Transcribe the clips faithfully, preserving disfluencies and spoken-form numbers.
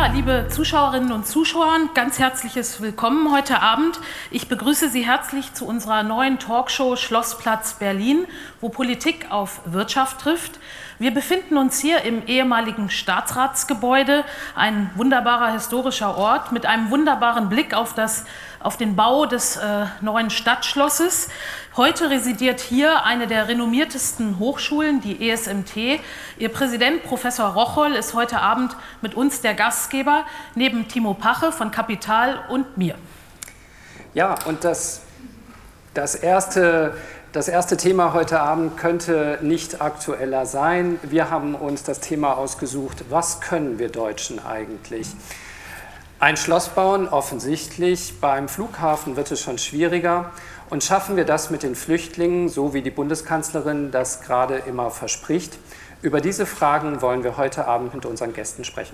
liebe Zuschauerinnen und Zuschauer, ganz herzliches Willkommen heute Abend. Ich begrüße Sie herzlich zu unserer neuen Talkshow Schlossplatz Berlin, wo Politik auf Wirtschaft trifft. Wir befinden uns hier im ehemaligen Staatsratsgebäude, ein wunderbarer historischer Ort mit einem wunderbaren Blick auf, das, auf den Bau des äh, neuen Stadtschlosses. Heute residiert hier eine der renommiertesten Hochschulen, die E S M T. Ihr Präsident, Professor Rocholl, ist heute Abend mit uns der Gastgeber, neben Timo Pache von Kapital und mir. Ja, und das, das erste... Das erste Thema heute Abend könnte nicht aktueller sein. Wir haben uns das Thema ausgesucht, was können wir Deutschen eigentlich? Ein Schloss bauen, offensichtlich. Beim Flughafen wird es schon schwieriger. Und schaffen wir das mit den Flüchtlingen, so wie die Bundeskanzlerin das gerade immer verspricht? Über diese Fragen wollen wir heute Abend mit unseren Gästen sprechen.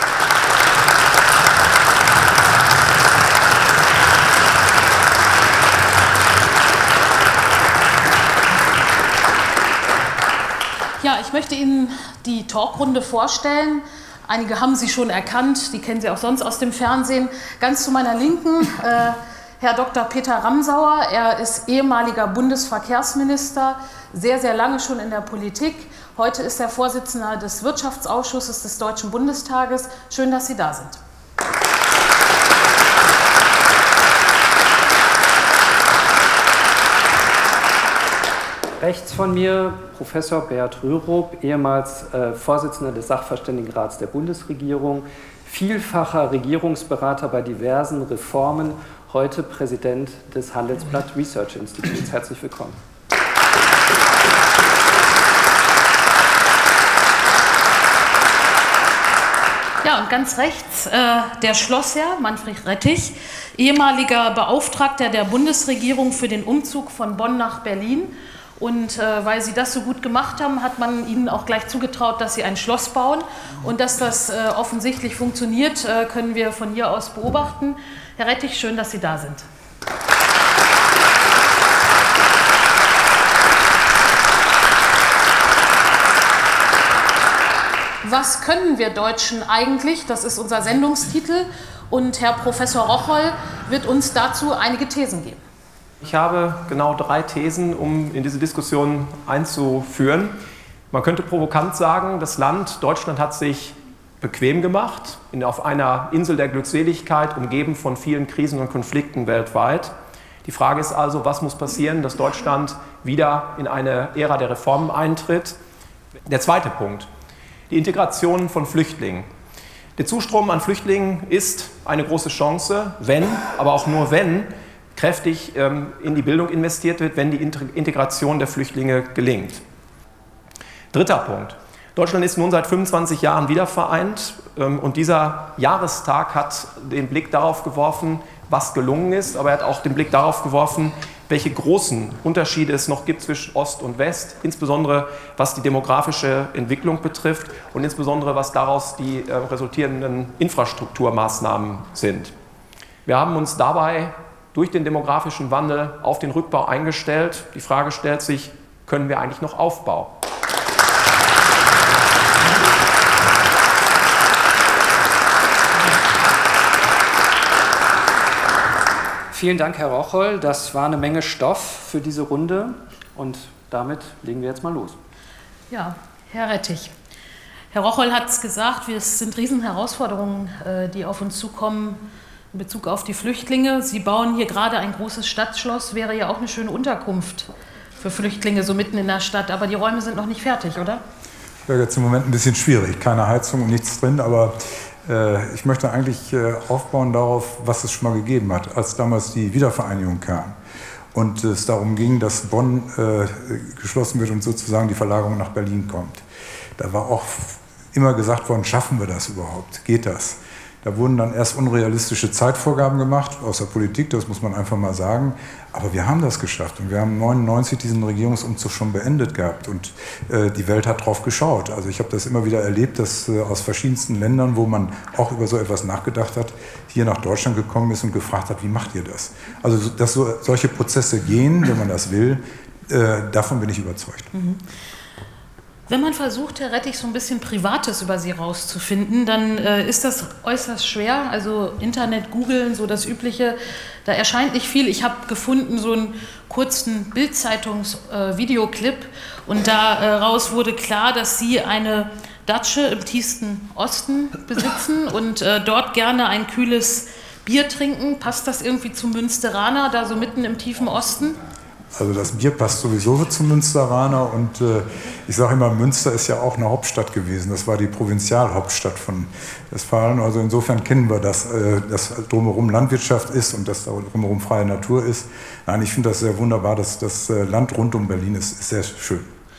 Ja, ich möchte Ihnen die Talkrunde vorstellen. Einige haben Sie schon erkannt, die kennen Sie auch sonst aus dem Fernsehen. Ganz zu meiner Linken äh, Herr Doktor Peter Ramsauer. Er ist ehemaliger Bundesverkehrsminister, sehr, sehr lange schon in der Politik. Heute ist er Vorsitzender des Wirtschaftsausschusses des Deutschen Bundestages. Schön, dass Sie da sind. Rechts von mir Professor Bert Rürup, ehemals äh, Vorsitzender des Sachverständigenrats der Bundesregierung, vielfacher Regierungsberater bei diversen Reformen, heute Präsident des Handelsblatt Research Instituts. Herzlich willkommen. Ja, und ganz rechts äh, der Schlossherr Manfred Rettich, ehemaliger Beauftragter der Bundesregierung für den Umzug von Bonn nach Berlin. Und äh, weil Sie das so gut gemacht haben, hat man Ihnen auch gleich zugetraut, dass Sie ein Schloss bauen. Und dass das äh, offensichtlich funktioniert, äh, können wir von hier aus beobachten. Herr Rettich, schön, dass Sie da sind. Was können wir Deutschen eigentlich? Das ist unser Sendungstitel. Und Herr Professor Rocholl wird uns dazu einige Thesen geben. Ich habe genau drei Thesen, um in diese Diskussion einzuführen. Man könnte provokant sagen, das Land Deutschland hat sich bequem gemacht, in, auf einer Insel der Glückseligkeit, umgeben von vielen Krisen und Konflikten weltweit. Die Frage ist also, was muss passieren, dass Deutschland wieder in eine Ära der Reformen eintritt? Der zweite Punkt, die Integration von Flüchtlingen. Der Zustrom an Flüchtlingen ist eine große Chance, wenn, aber auch nur wenn, kräftig ähm, in die Bildung investiert wird, wenn die Integration der Flüchtlinge gelingt. Dritter Punkt. Deutschland ist nun seit fünfundzwanzig Jahren wiedervereint ähm, und dieser Jahrestag hat den Blick darauf geworfen, was gelungen ist, aber er hat auch den Blick darauf geworfen, welche großen Unterschiede es noch gibt zwischen Ost und West, insbesondere was die demografische Entwicklung betrifft und insbesondere was daraus die äh, resultierenden Infrastrukturmaßnahmen sind. Wir haben uns dabei durch den demografischen Wandel auf den Rückbau eingestellt. Die Frage stellt sich, können wir eigentlich noch aufbauen? Vielen Dank, Herr Rocholl. Das war eine Menge Stoff für diese Runde und damit legen wir jetzt mal los. Ja, Herr Rettich. Herr Rocholl hat es gesagt, es sind Riesenherausforderungen, die auf uns zukommen, in Bezug auf die Flüchtlinge. Sie bauen hier gerade ein großes Stadtschloss, wäre ja auch eine schöne Unterkunft für Flüchtlinge, so mitten in der Stadt. Aber die Räume sind noch nicht fertig, oder? Wäre jetzt im Moment ein bisschen schwierig. Keine Heizung und nichts drin, aber äh, ich möchte eigentlich äh, aufbauen darauf, was es schon mal gegeben hat, als damals die Wiedervereinigung kam. Und es darum ging, dass Bonn äh, geschlossen wird und sozusagen die Verlagerung nach Berlin kommt. Da war auch immer gesagt worden, schaffen wir das überhaupt? Geht das? Da wurden dann erst unrealistische Zeitvorgaben gemacht aus der Politik, das muss man einfach mal sagen. Aber wir haben das geschafft und wir haben neunundneunzig diesen Regierungsumzug schon beendet gehabt und äh, die Welt hat drauf geschaut. Also ich habe das immer wieder erlebt, dass äh, aus verschiedensten Ländern, wo man auch über so etwas nachgedacht hat, hier nach Deutschland gekommen ist und gefragt hat, wie macht ihr das? Also dass so, solche Prozesse gehen, wenn man das will, äh, davon bin ich überzeugt. Mhm. Wenn man versucht, Herr Rettig, so ein bisschen Privates über Sie rauszufinden, dann äh, ist das äußerst schwer. Also Internet, googeln, so das Übliche, da erscheint nicht viel. Ich habe gefunden so einen kurzen Bild-Zeitungs-Videoclip äh, und daraus wurde klar, dass Sie eine Datsche im tiefsten Osten besitzen und äh, dort gerne ein kühles Bier trinken. Passt das irgendwie zum Münsteraner, da so mitten im tiefen Osten? Also das Bier passt sowieso zum Münsteraner und äh, ich sage immer, Münster ist ja auch eine Hauptstadt gewesen. Das war die Provinzialhauptstadt von Westfalen. Also insofern kennen wir das, äh, dass drumherum Landwirtschaft ist und dass da drumherum freie Natur ist. Nein, ich finde das sehr wunderbar, dass das Land rund um Berlin ist, ist sehr schön.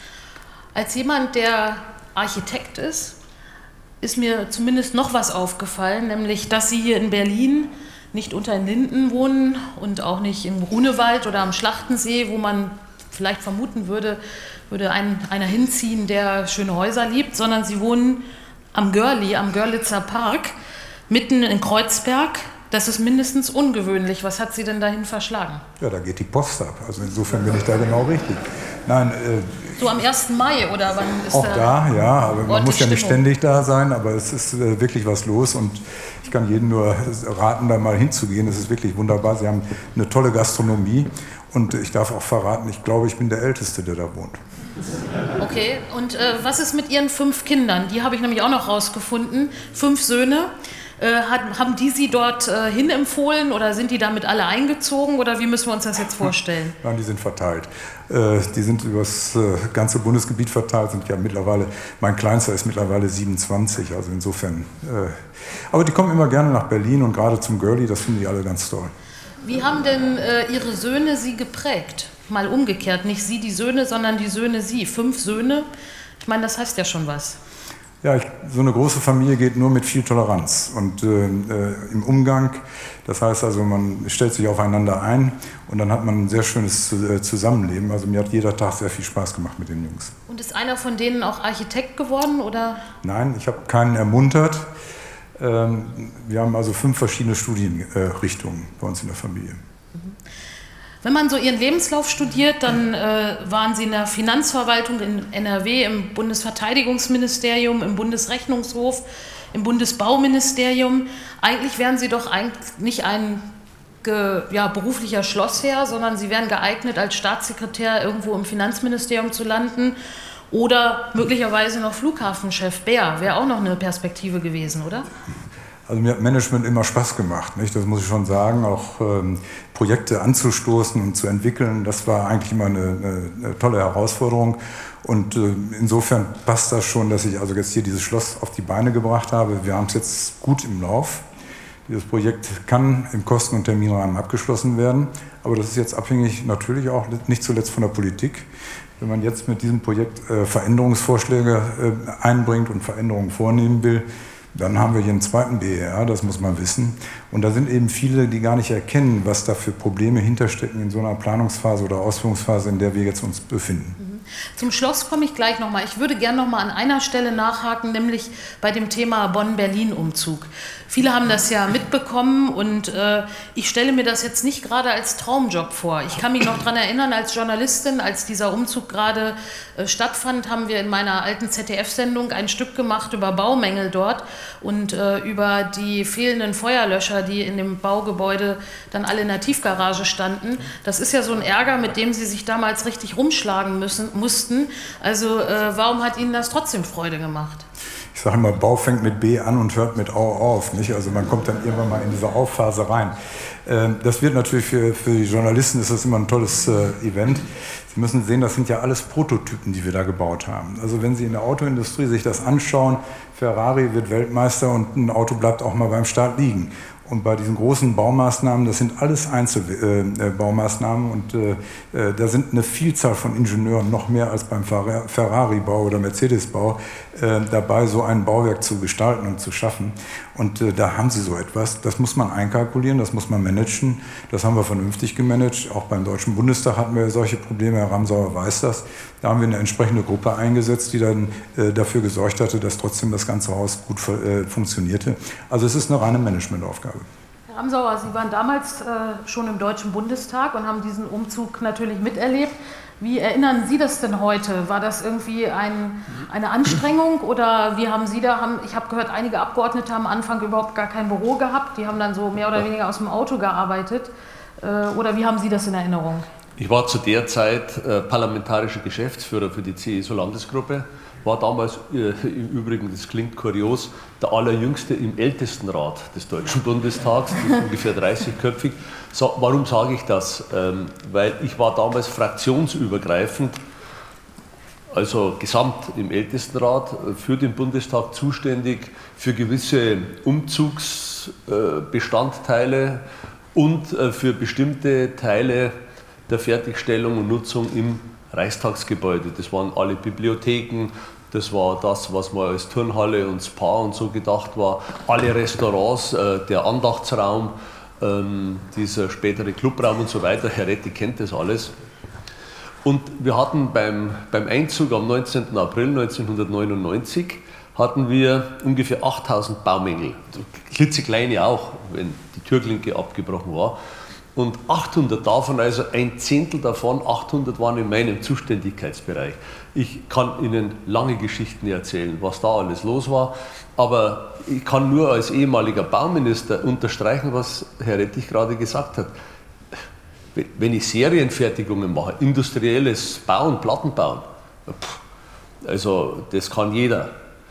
Als jemand, der Architekt ist, ist mir zumindest noch was aufgefallen, nämlich, dass Sie hier in Berlin nicht unter den Linden wohnen und auch nicht im Grunewald oder am Schlachtensee, wo man vielleicht vermuten würde, würde ein, einer hinziehen, der schöne Häuser liebt, sondern Sie wohnen am Görli, am Görlitzer Park, mitten in Kreuzberg. Das ist mindestens ungewöhnlich. Was hat Sie denn dahin verschlagen? Ja, da geht die Post ab. Also insofern bin ich da genau richtig. Nein, äh, so am ersten Mai oder wann ist auch da? da, ja, aber man muss ja nicht Stimmung? ständig da sein, aber es ist äh, wirklich was los und ich kann jedem nur raten, da mal hinzugehen. Es ist wirklich wunderbar. Sie haben eine tolle Gastronomie und ich darf auch verraten, ich glaube, ich bin der Älteste, der da wohnt. Okay, und äh, was ist mit Ihren fünf Kindern? Die habe ich nämlich auch noch rausgefunden. Fünf Söhne. Äh, hat, haben die Sie dort äh, hinempfohlen oder sind die damit alle eingezogen oder wie müssen wir uns das jetzt vorstellen? Nein, die sind verteilt. Äh, die sind über das äh, ganze Bundesgebiet verteilt, sind ja mittlerweile, mein Kleinster ist mittlerweile siebenundzwanzig, also insofern. Äh, aber die kommen immer gerne nach Berlin und gerade zum Görli, das finden die alle ganz toll. Wie haben denn äh, Ihre Söhne Sie geprägt? Mal umgekehrt, nicht Sie die Söhne, sondern die Söhne Sie. Fünf Söhne, ich meine, das heißt ja schon was. Ja, ich, so eine große Familie geht nur mit viel Toleranz und äh, im Umgang. Das heißt also, man stellt sich aufeinander ein und dann hat man ein sehr schönes Zusammenleben. Also mir hat jeder Tag sehr viel Spaß gemacht mit den Jungs. Und ist einer von denen auch Architekt geworden, oder? Nein, ich habe keinen ermuntert. Ähm, wir haben also fünf verschiedene Studienrichtungen bei uns in der Familie. Mhm. Wenn man so Ihren Lebenslauf studiert, dann äh, waren Sie in der Finanzverwaltung in N R W, im Bundesverteidigungsministerium, im Bundesrechnungshof, im Bundesbauministerium. Eigentlich wären Sie doch eigentlich nicht ein ge, ja, beruflicher Schlossherr, sondern Sie wären geeignet, als Staatssekretär irgendwo im Finanzministerium zu landen oder möglicherweise noch Flughafenchef. Bär wäre auch noch eine Perspektive gewesen, oder? Also mir hat Management immer Spaß gemacht, nicht? Das muss ich schon sagen, auch ähm, Projekte anzustoßen und zu entwickeln, das war eigentlich immer eine, eine, eine tolle Herausforderung und äh, insofern passt das schon, dass ich also jetzt hier dieses Schloss auf die Beine gebracht habe. Wir haben es jetzt gut im Lauf. Dieses Projekt kann im Kosten- und Terminrahmen abgeschlossen werden, aber das ist jetzt abhängig natürlich auch nicht zuletzt von der Politik. Wenn man jetzt mit diesem Projekt äh, Veränderungsvorschläge äh, einbringt und Veränderungen vornehmen will, dann haben wir hier einen zweiten B E R, das muss man wissen. Und da sind eben viele, die gar nicht erkennen, was da für Probleme hinterstecken in so einer Planungsphase oder Ausführungsphase, in der wir jetzt uns befinden. Zum Schloss komme ich gleich nochmal. Ich würde gerne nochmal an einer Stelle nachhaken, nämlich bei dem Thema Bonn-Berlin-Umzug. Viele haben das ja mitbekommen und äh, ich stelle mir das jetzt nicht gerade als Traumjob vor. Ich kann mich noch daran erinnern, als Journalistin, als dieser Umzug gerade äh, stattfand, haben wir in meiner alten Z D F-Sendung ein Stück gemacht über Baumängel dort und äh, über die fehlenden Feuerlöscher, die in dem Baugebäude dann alle in der Tiefgarage standen. Das ist ja so ein Ärger, mit dem Sie sich damals richtig rumschlagen müssen, mussten. Also äh, warum hat Ihnen das trotzdem Freude gemacht? Ich sage immer, Bau fängt mit B an und hört mit Au auf. Nicht? Also man kommt dann irgendwann mal in diese Aufphase rein. Das wird natürlich für, für die Journalisten ist das immer ein tolles Event. Sie müssen sehen, das sind ja alles Prototypen, die wir da gebaut haben. Also wenn Sie in der Autoindustrie sich das anschauen, Ferrari wird Weltmeister und ein Auto bleibt auch mal beim Start liegen. Und bei diesen großen Baumaßnahmen, das sind alles Einzelbaumaßnahmen und äh, da sind eine Vielzahl von Ingenieuren, noch mehr als beim Ferrari-Bau oder Mercedes-Bau, äh, dabei, so ein Bauwerk zu gestalten und zu schaffen. Und äh, da haben sie so etwas, das muss man einkalkulieren, das muss man managen. Das haben wir vernünftig gemanagt. Auch beim Deutschen Bundestag hatten wir solche Probleme, Herr Ramsauer weiß das. Da haben wir eine entsprechende Gruppe eingesetzt, die dann äh, dafür gesorgt hatte, dass trotzdem das ganze Haus gut äh, funktionierte. Also es ist eine reine Managementaufgabe. Herr Ramsauer, Sie waren damals äh, schon im Deutschen Bundestag und haben diesen Umzug natürlich miterlebt. Wie erinnern Sie das denn heute? War das irgendwie ein eine Anstrengung oder wie haben Sie da, haben, ich habe gehört, einige Abgeordnete haben am Anfang überhaupt gar kein Büro gehabt, die haben dann so mehr oder weniger aus dem Auto gearbeitet. Oder wie haben Sie das in Erinnerung? Ich war zu der Zeit äh, parlamentarischer Geschäftsführer für die C S U-Landesgruppe, war damals äh, im Übrigen, das klingt kurios, der allerjüngste im Ältestenrat des Deutschen Bundestags, ungefähr dreißigköpfig. So, warum sage ich das? Ähm, weil ich war damals fraktionsübergreifend, also gesamt im Ältestenrat, für den Bundestag zuständig für gewisse Umzugsbestandteile äh, und äh, für bestimmte Teile der Fertigstellung und Nutzung im Reichstagsgebäude. Das waren alle Bibliotheken, das war das, was mal als Turnhalle und Spa und so gedacht war, alle Restaurants, äh, der Andachtsraum, ähm, dieser spätere Clubraum und so weiter. Herr Retti kennt das alles. Und wir hatten beim, beim Einzug am neunzehnten April neunzehnhundertneunundneunzig hatten wir ungefähr achttausend Baumängel, klitzekleine auch, wenn die Türklinke abgebrochen war. Und achthundert davon, also ein Zehntel davon, achthundert waren in meinem Zuständigkeitsbereich. Ich kann Ihnen lange Geschichten erzählen, was da alles los war, aber ich kann nur als ehemaliger Bauminister unterstreichen, was Herr Rettich gerade gesagt hat. Wenn ich Serienfertigungen mache, industrielles Bauen, Plattenbauen, also das kann jeder.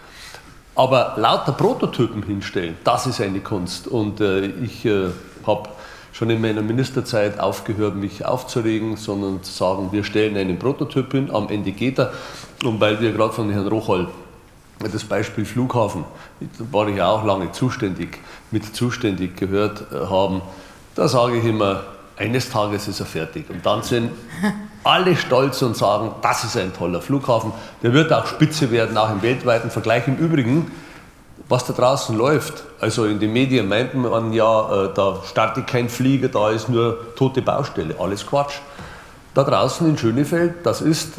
Aber lauter Prototypen hinstellen, das ist eine Kunst. Und äh, ich äh, habe schon in meiner Ministerzeit aufgehört, mich aufzuregen, sondern zu sagen, wir stellen einen Prototyp hin, am Ende geht er. Und weil wir gerade von Herrn Rocholl das Beispiel Flughafen, da war ich ja auch lange zuständig, mit zuständig gehört haben, da sage ich immer, eines Tages ist er fertig. Und dann sind alle stolz und sagen, das ist ein toller Flughafen. Der wird auch Spitze werden, auch im weltweiten Vergleich. Im Übrigen, was da draußen läuft, also in den Medien meint man ja, da startet kein Flieger, da ist nur tote Baustelle. Alles Quatsch. Da draußen in Schönefeld, das ist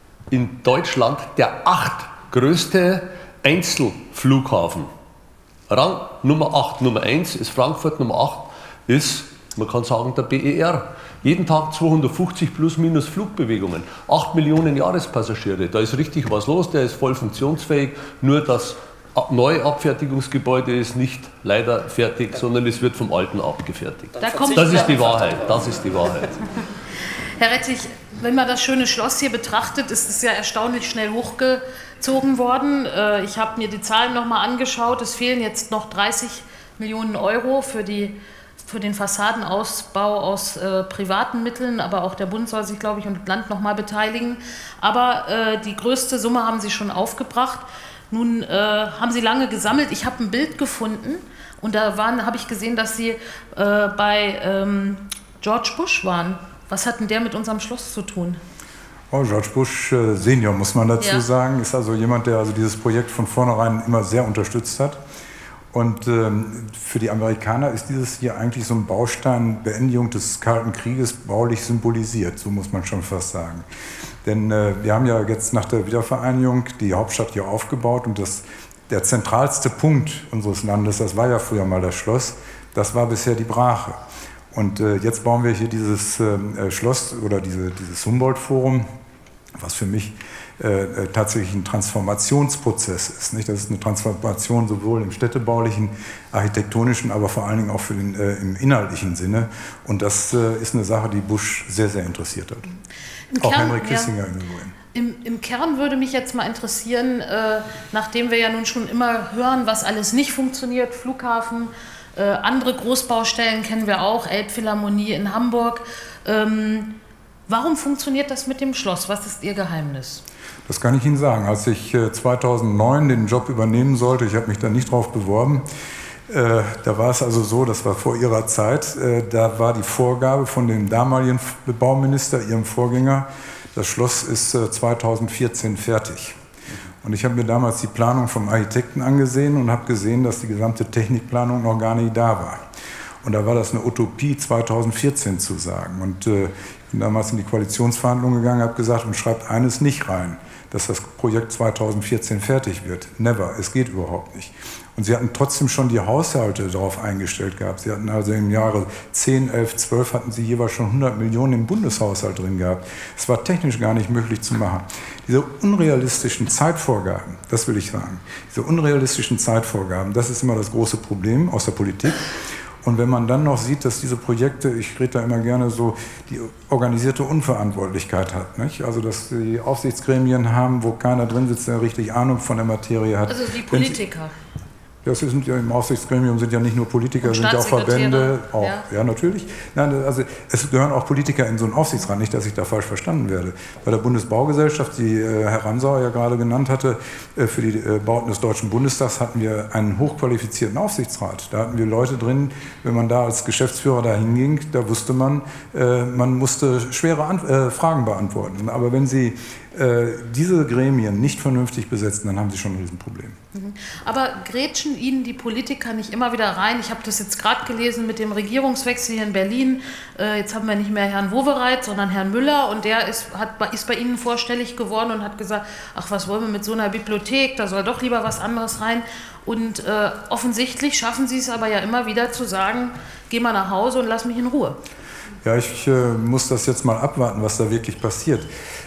in Deutschland der achtgrößte Einzelflughafen. Rang Nummer acht. Nummer eins ist Frankfurt, Nummer acht ist, man kann sagen, der B E R. Jeden Tag zweihundertfünfzig plus minus Flugbewegungen. acht Millionen Jahrespassagiere. Da ist richtig was los, der ist voll funktionsfähig. Nur das neue Abfertigungsgebäude ist nicht leider fertig, sondern es wird vom alten abgefertigt. Da das ist die Wahrheit. Das ist die Wahrheit. Herr Rettich, wenn man das schöne Schloss hier betrachtet, ist es ja erstaunlich schnell hochgezogen worden. Ich habe mir die Zahlen nochmal angeschaut. Es fehlen jetzt noch dreißig Millionen Euro für die für den Fassadenausbau aus äh, privaten Mitteln, aber auch der Bund soll sich, glaube ich, und das Land noch mal beteiligen. Aber äh, die größte Summe haben Sie schon aufgebracht. Nun äh, haben Sie lange gesammelt. Ich habe ein Bild gefunden und da habe ich gesehen, dass Sie äh, bei ähm, George Bush waren. Was hat denn der mit unserem Schloss zu tun? Oh, George Bush äh, Senior, muss man dazu ja. sagen, ist also jemand, der also dieses Projekt von vornherein immer sehr unterstützt hat. Und ähm, für die Amerikaner ist dieses hier eigentlich so ein Baustein Beendigung des Kalten Krieges baulich symbolisiert, so muss man schon fast sagen. Denn äh, wir haben ja jetzt nach der Wiedervereinigung die Hauptstadt hier aufgebaut und das, der zentralste Punkt unseres Landes, das war ja früher mal das Schloss, das war bisher die Brache. Und äh, jetzt bauen wir hier dieses äh, Schloss oder diese, dieses Humboldt-Forum, was für mich Äh, tatsächlich ein Transformationsprozess ist. Nicht? Das ist eine Transformation sowohl im städtebaulichen, architektonischen, aber vor allen Dingen auch für den, äh, im inhaltlichen Sinne. Und das äh, ist eine Sache, die Bush sehr, sehr interessiert hat. Im auch Kern, Henry Kissinger ja, im Übrigen. Im, Im Kern würde mich jetzt mal interessieren, äh, nachdem wir ja nun schon immer hören, was alles nicht funktioniert, Flughafen, äh, andere Großbaustellen kennen wir auch, Elbphilharmonie in Hamburg. Ähm, warum funktioniert das mit dem Schloss? Was ist Ihr Geheimnis? Das kann ich Ihnen sagen. Als ich zweitausendneun den Job übernehmen sollte, ich habe mich da nicht drauf beworben, äh, da war es also so, das war vor Ihrer Zeit, äh, da war die Vorgabe von dem damaligen Bauminister, Ihrem Vorgänger, das Schloss ist äh, zweitausendvierzehn fertig. Und ich habe mir damals die Planung vom Architekten angesehen und habe gesehen, dass die gesamte Technikplanung noch gar nicht da war. Und da war das eine Utopie, zweitausendvierzehn zu sagen. Und äh, ich bin damals in die Koalitionsverhandlungen gegangen, habe gesagt, und schreibt eines nicht rein, dass das Projekt zweitausendvierzehn fertig wird. Never, es geht überhaupt nicht. Und sie hatten trotzdem schon die Haushalte darauf eingestellt gehabt. Sie hatten also im Jahre zehn, elf, zwölf hatten sie jeweils schon hundert Millionen im Bundeshaushalt drin gehabt. Es war technisch gar nicht möglich zu machen. Diese unrealistischen Zeitvorgaben, das will ich sagen, diese unrealistischen Zeitvorgaben, das ist immer das große Problem aus der Politik. Und wenn man dann noch sieht, dass diese Projekte, ich rede da immer gerne so, die organisierte Unverantwortlichkeit hat, nicht? Also dass die Aufsichtsgremien haben, wo keiner drin sitzt, der richtig Ahnung von der Materie hat. Also die Politiker. Ja, es sind ja im Aufsichtsgremium sind ja nicht nur Politiker, es sind ja auch Verbände. Auch, ja. ja, natürlich. Nein, also es gehören auch Politiker in so einen Aufsichtsrat, nicht, dass ich da falsch verstanden werde. Bei der Bundesbaugesellschaft, die äh, Herr Ramsauer ja gerade genannt hatte, äh, für die äh, Bauten des Deutschen Bundestags hatten wir einen hochqualifizierten Aufsichtsrat. Da hatten wir Leute drin, wenn man da als Geschäftsführer da hinging, da wusste man, äh, man musste schwere An äh, Fragen beantworten. Aber wenn Sie diese Gremien nicht vernünftig besetzen, dann haben sie schon ein Riesenproblem. Aber grätschen Ihnen die Politiker nicht immer wieder rein? Ich habe das jetzt gerade gelesen mit dem Regierungswechsel hier in Berlin. Jetzt haben wir nicht mehr Herrn Wowereit, sondern Herrn Müller. Und der ist, hat, ist bei Ihnen vorstellig geworden und hat gesagt, ach, was wollen wir mit so einer Bibliothek? Da soll doch lieber was anderes rein. Und äh, offensichtlich schaffen Sie es aber ja immer wieder zu sagen, geh mal nach Hause und lass mich in Ruhe. Ja, ich äh, muss das jetzt mal abwarten, was da wirklich passiert.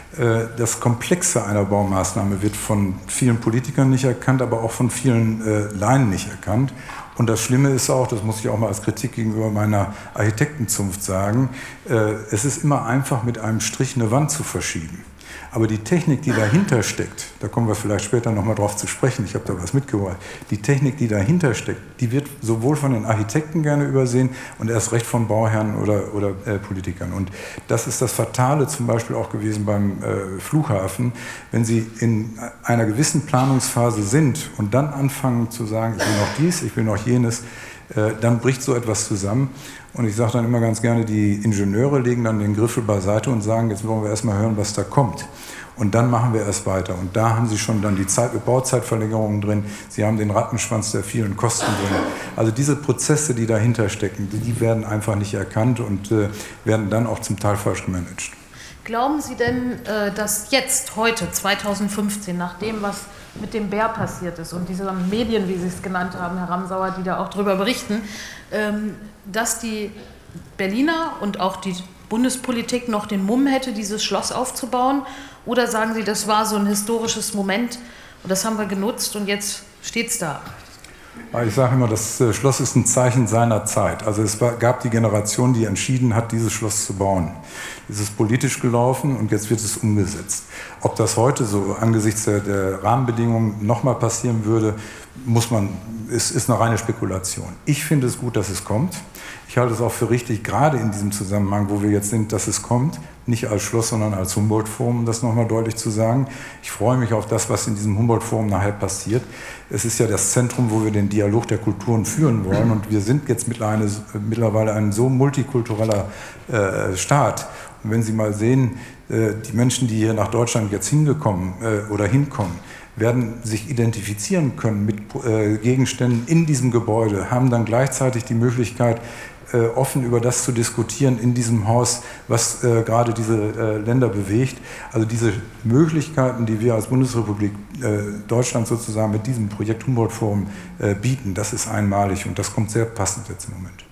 Das Komplexe einer Baumaßnahme wird von vielen Politikern nicht erkannt, aber auch von vielen äh, Laien nicht erkannt. Und das Schlimme ist auch, das muss ich auch mal als Kritik gegenüber meiner Architektenzunft sagen, äh, es ist immer einfach, mit einem Strich eine Wand zu verschieben. Aber die Technik, die dahinter steckt, da kommen wir vielleicht später noch mal drauf zu sprechen, ich habe da was mitgebracht, die Technik, die dahinter steckt, die wird sowohl von den Architekten gerne übersehen und erst recht von Bauherren oder, oder äh, Politikern. Und das ist das Fatale zum Beispiel auch gewesen beim äh, Flughafen, wenn Sie in einer gewissen Planungsphase sind und dann anfangen zu sagen, ich will noch dies, ich will noch jenes, äh, dann bricht so etwas zusammen. Und ich sage dann immer ganz gerne, die Ingenieure legen dann den Griffel beiseite und sagen, jetzt wollen wir erstmal hören, was da kommt. Und dann machen wir erst weiter. Und da haben Sie schon dann die Zeit, Bauzeitverlängerungen drin, Sie haben den Rattenschwanz der vielen Kosten drin. Also diese Prozesse, die dahinter stecken, die werden einfach nicht erkannt und äh, werden dann auch zum Teil falsch gemanagt. Glauben Sie denn, äh, dass jetzt, heute, zweitausendfünfzehn, nach dem, was mit dem Bär passiert ist und diese Medien, wie Sie es genannt haben, Herr Ramsauer, die da auch darüber berichten, ähm, dass die Berliner und auch die Bundespolitik noch den Mumm hätte, dieses Schloss aufzubauen? Oder sagen Sie, das war so ein historisches Moment und das haben wir genutzt und jetzt steht es da? Ich sage immer, das Schloss ist ein Zeichen seiner Zeit. Also es war, gab die Generation, die entschieden hat, dieses Schloss zu bauen. Es ist politisch gelaufen und jetzt wird es umgesetzt. Ob das heute so angesichts der, der Rahmenbedingungen nochmal passieren würde, muss man, ist, ist eine reine Spekulation. Ich finde es gut, dass es kommt. Ich halte es auch für richtig, gerade in diesem Zusammenhang, wo wir jetzt sind, dass es kommt. Nicht als Schloss, sondern als Humboldt-Forum, um das nochmal deutlich zu sagen. Ich freue mich auf das, was in diesem Humboldt-Forum nachher passiert. Es ist ja das Zentrum, wo wir den Dialog der Kulturen führen wollen. Und wir sind jetzt mittlerweile ein so multikultureller äh, Staat. Und wenn Sie mal sehen, äh, die Menschen, die hier nach Deutschland jetzt hingekommen äh, oder hinkommen, werden sich identifizieren können mit äh, Gegenständen in diesem Gebäude, haben dann gleichzeitig die Möglichkeit, äh, offen über das zu diskutieren in diesem Haus, was äh, gerade diese äh, Länder bewegt. Also diese Möglichkeiten, die wir als Bundesrepublik äh, Deutschland sozusagen mit diesem Projekt Humboldt-Forum äh, bieten, das ist einmalig und das kommt sehr passend jetzt im Moment.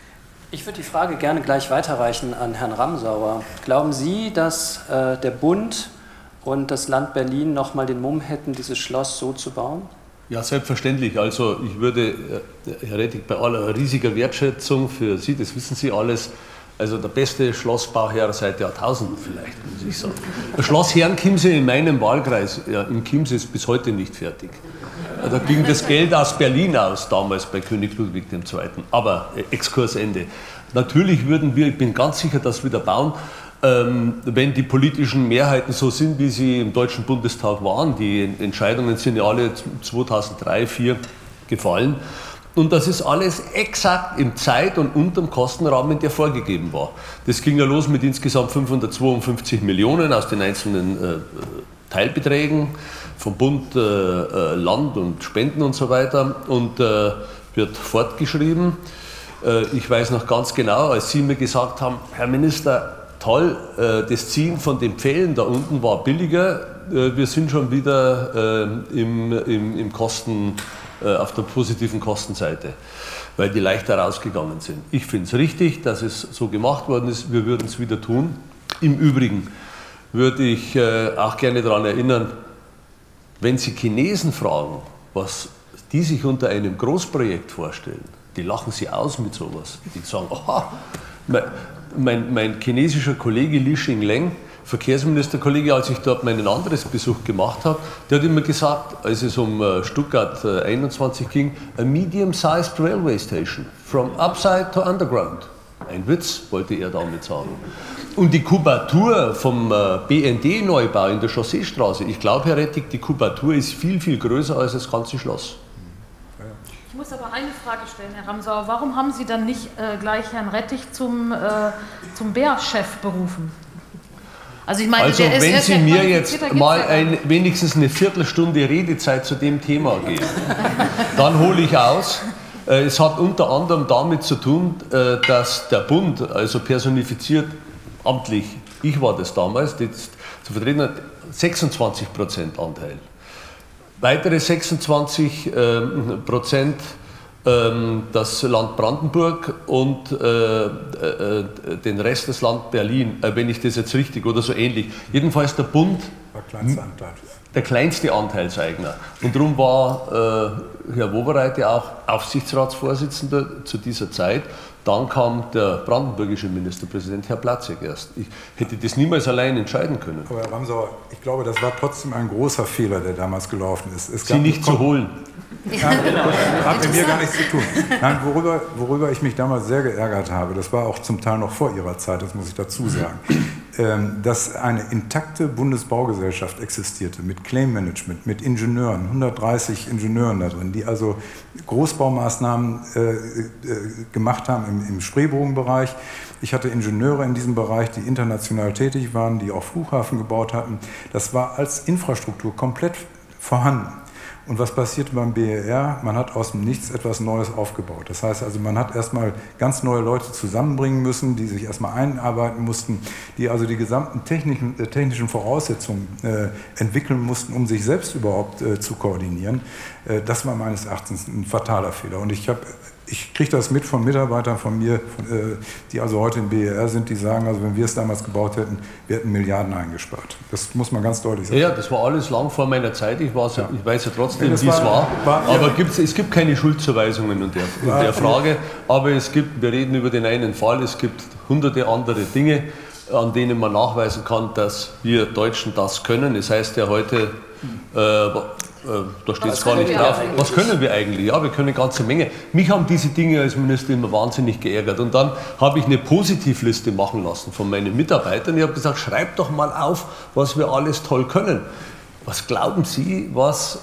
Ich würde die Frage gerne gleich weiterreichen an Herrn Ramsauer. Glauben Sie, dass äh, der Bund und das Land Berlin noch mal den Mumm hätten, dieses Schloss so zu bauen? Ja, selbstverständlich. Also ich würde, Herr Rettig, bei aller riesiger Wertschätzung für Sie, das wissen Sie alles, also der beste Schlossbauherr seit Jahrtausenden vielleicht, muss ich sagen. Das Schloss Herrenchiemsee in meinem Wahlkreis, ja, in Chiemsee, ist bis heute nicht fertig. Da ging das Geld aus Berlin aus, damals bei König Ludwig der Zweite. Aber äh, Exkursende. Natürlich würden wir, ich bin ganz sicher, dass wir da bauen, ähm, wenn die politischen Mehrheiten so sind, wie sie im Deutschen Bundestag waren. Die Entscheidungen sind ja alle zweitausenddrei, zweitausendvier gefallen. Und das ist alles exakt im Zeit- und unterm Kostenrahmen, der vorgegeben war. Das ging ja los mit insgesamt fünfhundertzweiundfünfzig Millionen aus den einzelnen äh, Teilbeträgen vom Bund, äh, Land und Spenden und so weiter und äh, wird fortgeschrieben. Äh, ich weiß noch ganz genau, als Sie mir gesagt haben, Herr Minister, toll, äh, das Ziehen von den Pfählen da unten war billiger, äh, wir sind schon wieder äh, im, im, im Kosten, äh, auf der positiven Kostenseite, weil die leichter rausgegangen sind. Ich finde es richtig, dass es so gemacht worden ist. Wir würden es wieder tun. Im Übrigen würde ich äh, auch gerne daran erinnern, wenn Sie Chinesen fragen, was die sich unter einem Großprojekt vorstellen, die lachen Sie aus mit sowas. Die sagen, aha, mein, mein, mein chinesischer Kollege Li Xingleng, Verkehrsministerkollege, als ich dort meinen anderes Besuch gemacht habe, der hat immer gesagt, als es um Stuttgart einundzwanzig ging, a medium-sized railway station, from upside to underground. Ein Witz, wollte er damit sagen. Und die Kubatur vom B N D-Neubau in der Chausseestraße, ich glaube, Herr Rettig, die Kubatur ist viel, viel größer als das ganze Schloss. Ich muss aber eine Frage stellen, Herr Ramsauer. Warum haben Sie dann nicht äh, gleich Herrn Rettig zum, äh, zum B E R-Chef berufen? Also, ich meine, also der wenn Sie mir jetzt mal ein, wenigstens eine Viertelstunde Redezeit zu dem Thema geben, dann hole ich aus. Es hat unter anderem damit zu tun, dass der Bund, also personifiziert amtlich, ich war das damals, das zu vertreten hat, sechsundzwanzig Prozent Anteil. Weitere sechsundzwanzig Prozent das Land Brandenburg und äh, äh, den Rest des Land Berlin, äh, wenn ich das jetzt richtig oder so ähnlich. Jedenfalls der Bund der kleinste Anteilseigner. Und darum war äh, Herr Wowereit auch Aufsichtsratsvorsitzender zu dieser Zeit. Dann kam der brandenburgische Ministerpräsident, Herr Platzek, erst. Ich hätte das niemals allein entscheiden können. Aber Herr Ramsauer, ich glaube, das war trotzdem ein großer Fehler, der damals gelaufen ist. Es Sie nicht zu holen. Nein, das hat mit mir gar nichts zu tun. Nein, worüber, worüber ich mich damals sehr geärgert habe, das war auch zum Teil noch vor Ihrer Zeit, das muss ich dazu sagen, ähm, dass eine intakte Bundesbaugesellschaft existierte mit Claim-Management, mit Ingenieuren, hundertdreißig Ingenieuren da drin, die also Großbaumaßnahmen äh, äh, gemacht haben im, im Spreebogenbereich. Ich hatte Ingenieure in diesem Bereich, die international tätig waren, die auch Flughafen gebaut hatten. Das war als Infrastruktur komplett vorhanden. Und was passierte beim B E R? Man hat aus dem Nichts etwas Neues aufgebaut. Das heißt also, man hat erstmal ganz neue Leute zusammenbringen müssen, die sich erstmal einarbeiten mussten, die also die gesamten technischen, äh, technischen Voraussetzungen äh, entwickeln mussten, um sich selbst überhaupt äh, zu koordinieren. Äh, das war meines Erachtens ein fataler Fehler. Und ich habe Ich kriege das mit von Mitarbeitern von mir, die also heute im B E R sind, die sagen, also wenn wir es damals gebaut hätten, wir hätten Milliarden eingespart. Das muss man ganz deutlich sagen. Ja, das war alles lang vor meiner Zeit. Ich, ja. ich weiß ja trotzdem, ja, wie es war. war. Aber ja. es gibt keine Schuldzuweisungen in der, in der Frage. Aber es gibt, wir reden über den einen Fall, es gibt hunderte andere Dinge, an denen man nachweisen kann, dass wir Deutschen das können. Es heißt ja heute, äh, da steht es gar nicht drauf. Was können wir eigentlich? Ja, wir können eine ganze Menge. Mich haben diese Dinge als Minister immer wahnsinnig geärgert. Und dann habe ich eine Positivliste machen lassen von meinen Mitarbeitern. Ich habe gesagt, schreibt doch mal auf, was wir alles toll können. Was glauben Sie, was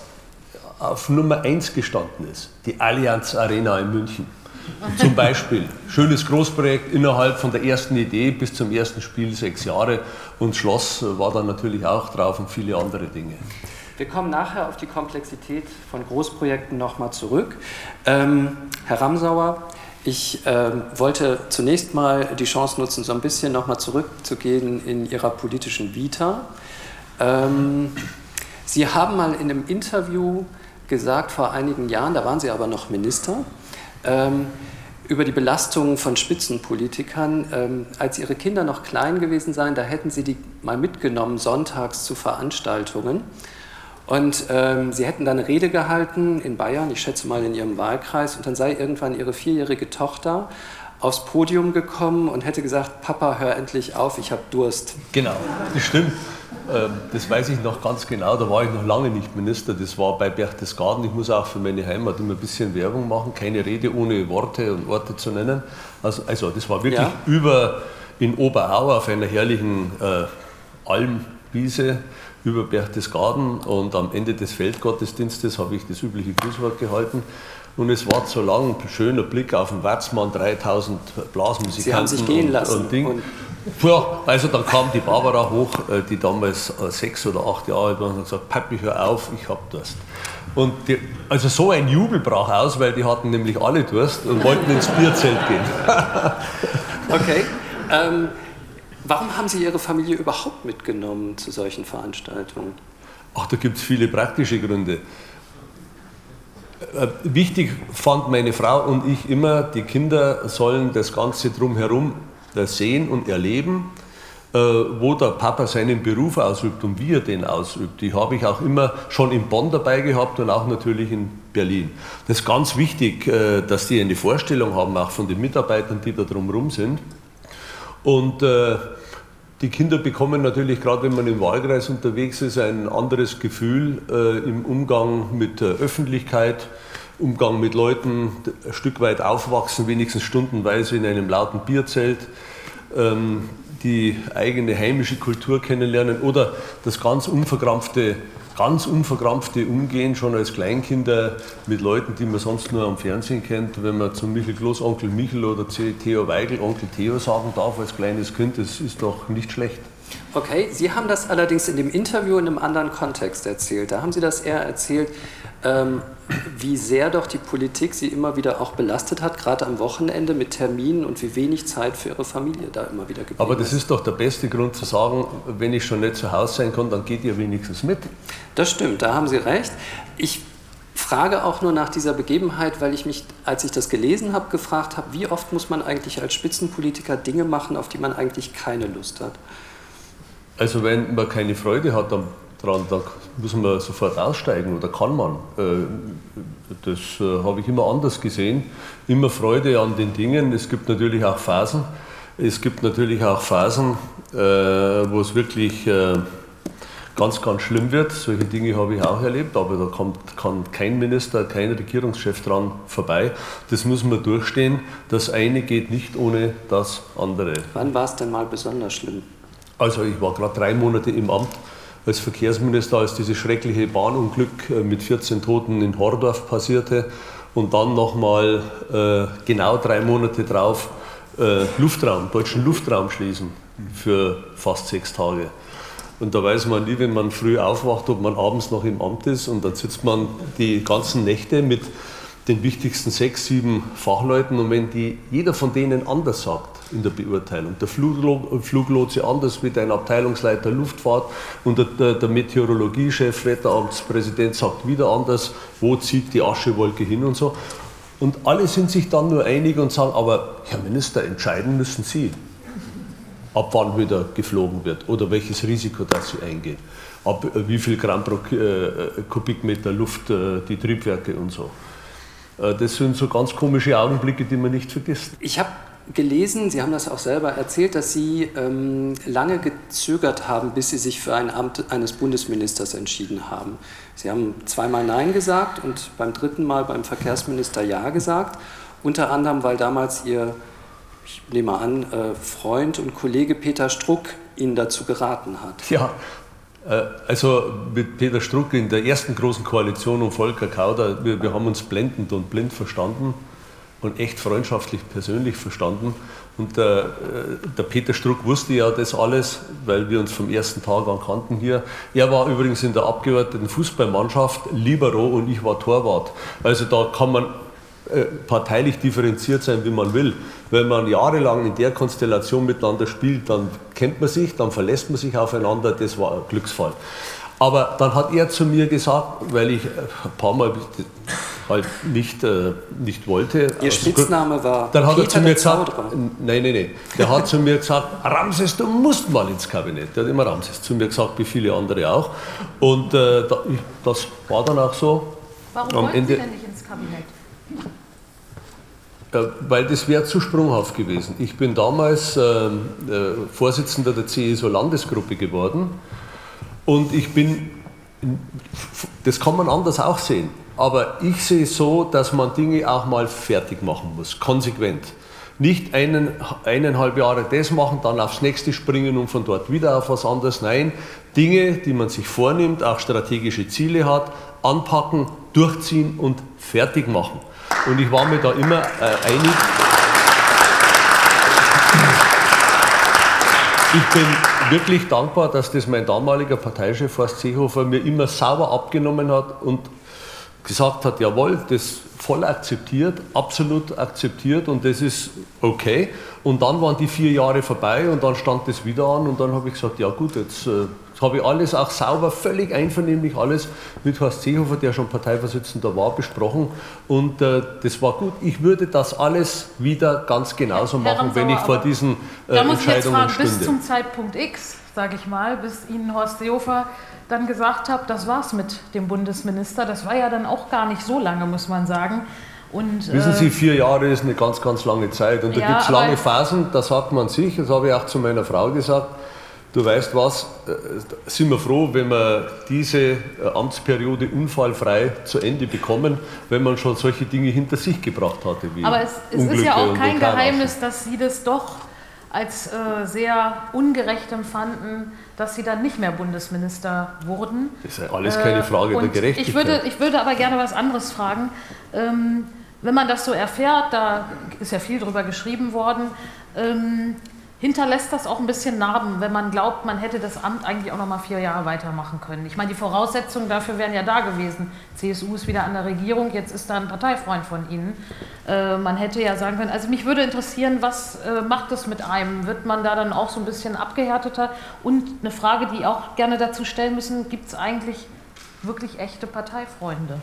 auf Nummer eins gestanden ist? Die Allianz Arena in München. Zum Beispiel, schönes Großprojekt innerhalb von der ersten Idee bis zum ersten Spiel, sechs Jahre. Und Schloss war dann natürlich auch drauf und viele andere Dinge. Wir kommen nachher auf die Komplexität von Großprojekten nochmal zurück. Ähm, Herr Ramsauer, ich ähm, wollte zunächst mal die Chance nutzen, so ein bisschen nochmal zurückzugehen in Ihrer politischen Vita. Ähm, Sie haben mal in einem Interview gesagt, vor einigen Jahren, da waren Sie aber noch Minister, ähm, über die Belastung von Spitzenpolitikern. Ähm, als Ihre Kinder noch klein gewesen seien, da hätten Sie die mal mitgenommen, sonntags zu Veranstaltungen. Und ähm, sie hätten dann eine Rede gehalten in Bayern, ich schätze mal in ihrem Wahlkreis, und dann sei irgendwann ihre vierjährige Tochter aufs Podium gekommen und hätte gesagt, Papa, hör endlich auf, ich habe Durst. Genau, das stimmt. Das weiß ich noch ganz genau, da war ich noch lange nicht Minister, das war bei Berchtesgaden. Ich muss auch für meine Heimat immer ein bisschen Werbung machen, keine Rede ohne Worte und Orte zu nennen. Also, also das war wirklich ja. über in Oberau auf einer herrlichen äh, Almwiese, über Berchtesgaden, und am Ende des Feldgottesdienstes habe ich das übliche Grußwort gehalten und es war so lang ein schöner Blick auf den Watzmann, dreitausend Blasmusikanten. Sie haben sich gehen lassen. Und, Ding. Und ja, also dann kam die Barbara hoch, die damals sechs oder acht Jahre alt war, und hat gesagt, Papi, hör auf, ich hab Durst. Und die, also so ein Jubel brach aus, weil die hatten nämlich alle Durst und wollten ins Bierzelt gehen. Okay. Ähm, Warum haben Sie Ihre Familie überhaupt mitgenommen zu solchen Veranstaltungen? Ach, da gibt es viele praktische Gründe. Äh, wichtig fand meine Frau und ich immer, die Kinder sollen das Ganze drumherum äh, sehen und erleben, äh, wo der Papa seinen Beruf ausübt und wie er den ausübt. Die habe ich auch immer schon in Bonn dabei gehabt und auch natürlich in Berlin. Das ist ganz wichtig, äh, dass die eine Vorstellung haben, auch von den Mitarbeitern, die da drumherum sind. Und äh, die Kinder bekommen natürlich, gerade wenn man im Wahlkreis unterwegs ist, ein anderes Gefühl äh, im Umgang mit der Öffentlichkeit, Umgang mit Leuten, ein Stück weit aufwachsen, wenigstens stundenweise in einem lauten Bierzelt, ähm, die eigene heimische Kultur kennenlernen oder das ganz unverkrampfte, ganz unverkrampfte Umgehen schon als Kleinkinder mit Leuten, die man sonst nur am Fernsehen kennt. Wenn man zum Michel Kloß Onkel Michel oder Theo Weigel Onkel Theo sagen darf als kleines Kind, das ist doch nicht schlecht. Okay, Sie haben das allerdings in dem Interview in einem anderen Kontext erzählt. Da haben Sie das eher erzählt, ähm, wie sehr doch die Politik Sie immer wieder auch belastet hat, gerade am Wochenende mit Terminen und wie wenig Zeit für Ihre Familie da immer wieder geblieben ist. Aber das ist doch der beste Grund zu sagen, wenn ich schon nicht zu Hause sein kann, dann geht ihr wenigstens mit. Das stimmt, da haben Sie recht. Ich frage auch nur nach dieser Begebenheit, weil ich mich, als ich das gelesen habe, gefragt habe, wie oft muss man eigentlich als Spitzenpolitiker Dinge machen, auf die man eigentlich keine Lust hat? Also wenn man keine Freude hat daran, dann muss man sofort aussteigen oder kann man. Das habe ich immer anders gesehen. Immer Freude an den Dingen. Es gibt natürlich auch Phasen. Es gibt natürlich auch Phasen, wo es wirklich ganz, ganz schlimm wird. Solche Dinge habe ich auch erlebt, aber da kommt, kann kein Minister, kein Regierungschef dran vorbei. Das muss man durchstehen. Das eine geht nicht ohne das andere. Wann war es denn mal besonders schlimm? Also ich war gerade drei Monate im Amt als Verkehrsminister, als dieses schreckliche Bahnunglück mit vierzehn Toten in Hordorf passierte und dann nochmal äh, genau drei Monate drauf äh, Luftraum, deutschen Luftraum schließen für fast sechs Tage. Und da weiß man nie, wenn man früh aufwacht, ob man abends noch im Amt ist und dann sitzt man die ganzen Nächte mit den wichtigsten sechs, sieben Fachleuten und wenn die, jeder von denen anders sagt in der Beurteilung, der Fluglo Fluglotse anders wie dein Abteilungsleiter Luftfahrt und der, der, der Meteorologiechef, Wetteramtspräsident sagt wieder anders, wo zieht die Aschewolke hin und so. Und alle sind sich dann nur einig und sagen, aber Herr Minister, entscheiden müssen Sie, ab wann wieder geflogen wird oder welches Risiko das Sie eingehen, ab wie viel Gramm pro äh, Kubikmeter Luft äh, die Triebwerke und so. Das sind so ganz komische Augenblicke, die man nicht vergisst. Ich habe gelesen, Sie haben das auch selber erzählt, dass Sie ähm, lange gezögert haben, bis Sie sich für ein Amt eines Bundesministers entschieden haben. Sie haben zweimal Nein gesagt und beim dritten Mal beim Verkehrsminister Ja gesagt. Unter anderem, weil damals Ihr, ich nehme an, äh, Freund und Kollege Peter Struck Ihnen dazu geraten hat. Ja. Also mit Peter Struck in der ersten großen Koalition und Volker Kauder, wir, wir haben uns blendend und blind verstanden und echt freundschaftlich persönlich verstanden. Und der, der Peter Struck wusste ja das alles, weil wir uns vom ersten Tag an kannten hier. Er war übrigens in der Abgeordnetenfußballmannschaft Libero und ich war Torwart. Also da kann man parteilich differenziert sein, wie man will. Wenn man jahrelang in der Konstellation miteinander spielt, dann kennt man sich, dann verlässt man sich aufeinander, das war ein Glücksfall. Aber dann hat er zu mir gesagt, weil ich ein paar Mal halt nicht, äh, nicht wollte. Ihr Spitzname war dann hat Peter er zu mir gesagt, Zauderer. nein, nein, nein, der hat zu mir gesagt, Ramses, du musst mal ins Kabinett. Der hat immer Ramses zu mir gesagt, wie viele andere auch. Und äh, da, ich, das war dann auch so. Warum Am wollten Ende, Sie denn nicht ins Kabinett? Weil das wäre zu sprunghaft gewesen. Ich bin damals äh, äh, Vorsitzender der C S U-Landesgruppe geworden und ich bin, das kann man anders auch sehen, aber ich sehe es so, dass man Dinge auch mal fertig machen muss, konsequent. Nicht einen, eineinhalb Jahre das machen, dann aufs nächste springen und von dort wieder auf was anderes. Nein, Dinge, die man sich vornimmt, auch strategische Ziele hat, anpacken, durchziehen und fertig machen. Und ich war mir da immer äh, einig. Ich bin wirklich dankbar, dass das mein damaliger Parteichef Horst Seehofer mir immer sauber abgenommen hat und gesagt hat, jawohl, das voll akzeptiert, absolut akzeptiert und das ist okay. Und dann waren die vier Jahre vorbei und dann stand das wieder an und dann habe ich gesagt, ja gut, jetzt äh, Das habe ich alles auch sauber, völlig einvernehmlich alles mit Horst Seehofer, der schon Parteivorsitzender war, besprochen. Und äh, das war gut. Ich würde das alles wieder ganz genauso Herr machen, Ramsauer, wenn ich vor diesen äh, da muss ich jetzt Entscheidungen fragen, stünde. bis zum Zeitpunkt X, sage ich mal, bis Ihnen Horst Seehofer dann gesagt hat, das war's mit dem Bundesminister. Das war ja dann auch gar nicht so lange, muss man sagen. Und, Wissen Sie, äh, vier Jahre ist eine ganz, ganz lange Zeit. Und da ja, gibt es lange Phasen, da sagt man sich, das habe ich auch zu meiner Frau gesagt, du weißt was, sind wir froh, wenn wir diese Amtsperiode unfallfrei zu Ende bekommen, wenn man schon solche Dinge hinter sich gebracht hatte. Wie aber es, es ist Unglücke ja auch und kein Vulkanausbrüche. Geheimnis, dass Sie das doch als äh, sehr ungerecht empfanden, dass Sie dann nicht mehr Bundesminister wurden. Das ist ja alles keine Frage äh, der Gerechtigkeit. Ich würde, ich würde aber gerne was anderes fragen. Ähm, wenn man das so erfährt, da ist ja viel drüber geschrieben worden, ähm, hinterlässt das auch ein bisschen Narben, wenn man glaubt, man hätte das Amt eigentlich auch noch mal vier Jahre weitermachen können. Ich meine, die Voraussetzungen dafür wären ja da gewesen. C S U ist wieder an der Regierung, jetzt ist da ein Parteifreund von Ihnen. Äh, man hätte ja sagen können, also mich würde interessieren, was äh, macht das mit einem? Wird man da dann auch so ein bisschen abgehärteter? Und eine Frage, die auch gerne dazu stellen müssen, gibt es eigentlich wirklich echte Parteifreunde?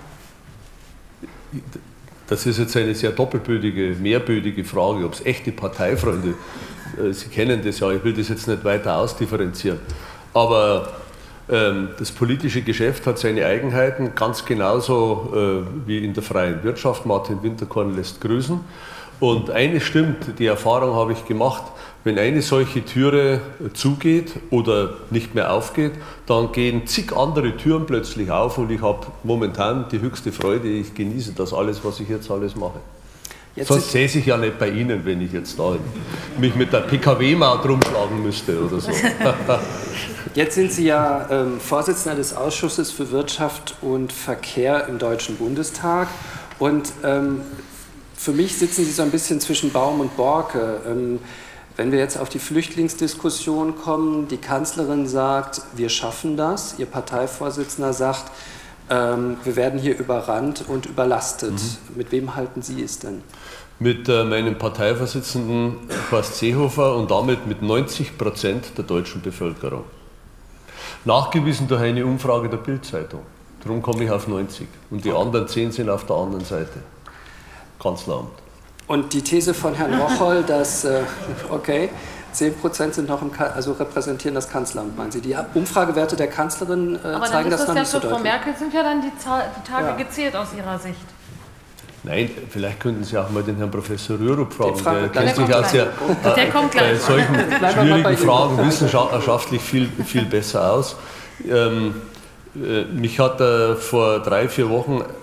Das ist jetzt eine sehr doppelbödige, mehrbödige Frage, ob es echte Parteifreunde, Sie kennen das ja, ich will das jetzt nicht weiter ausdifferenzieren, aber ähm, das politische Geschäft hat seine Eigenheiten, ganz genauso äh, wie in der freien Wirtschaft. Martin Winterkorn lässt grüßen. Und eines stimmt, die Erfahrung habe ich gemacht, wenn eine solche Türe zugeht oder nicht mehr aufgeht, dann gehen zig andere Türen plötzlich auf und ich habe momentan die höchste Freude, ich genieße das alles, was ich jetzt alles mache. Jetzt Sonst säße ich ja nicht bei Ihnen, wenn ich jetzt da mich mit der P K W-Maut rumschlagen müsste oder so. Jetzt sind Sie ja ähm, Vorsitzender des Ausschusses für Wirtschaft und Verkehr im Deutschen Bundestag und ähm, für mich sitzen Sie so ein bisschen zwischen Baum und Borke. Ähm, wenn wir jetzt auf die Flüchtlingsdiskussion kommen, die Kanzlerin sagt, wir schaffen das, Ihr Parteivorsitzender sagt, ähm, wir werden hier überrannt und überlastet. Mhm. Mit wem halten Sie es denn? Mit äh, meinem Parteivorsitzenden Horst Seehofer und damit mit neunzig Prozent der deutschen Bevölkerung. Nachgewiesen durch eine Umfrage der Bild-Zeitung. Darum komme ich auf neunzig. Und die anderen zehn sind auf der anderen Seite. Kanzleramt. Und die These von Herrn Rocholl, dass, äh, okay, zehn Prozent sind noch im Ka also repräsentieren das Kanzleramt, meinen Sie? Die Umfragewerte der Kanzlerin äh, Aber zeigen das noch nicht so deutlich. Aber Frau Merkel sind ja dann die, die Tage ja. gezählt aus Ihrer Sicht. Nein, vielleicht könnten Sie auch mal den Herrn Professor Rürup fragen. Frage, der kennt sich als ja der kommt bei solchen schwierigen Fragen wissenschaftlich viel, viel besser aus. Ähm, äh, mich hat äh, vor drei, vier Wochen äh,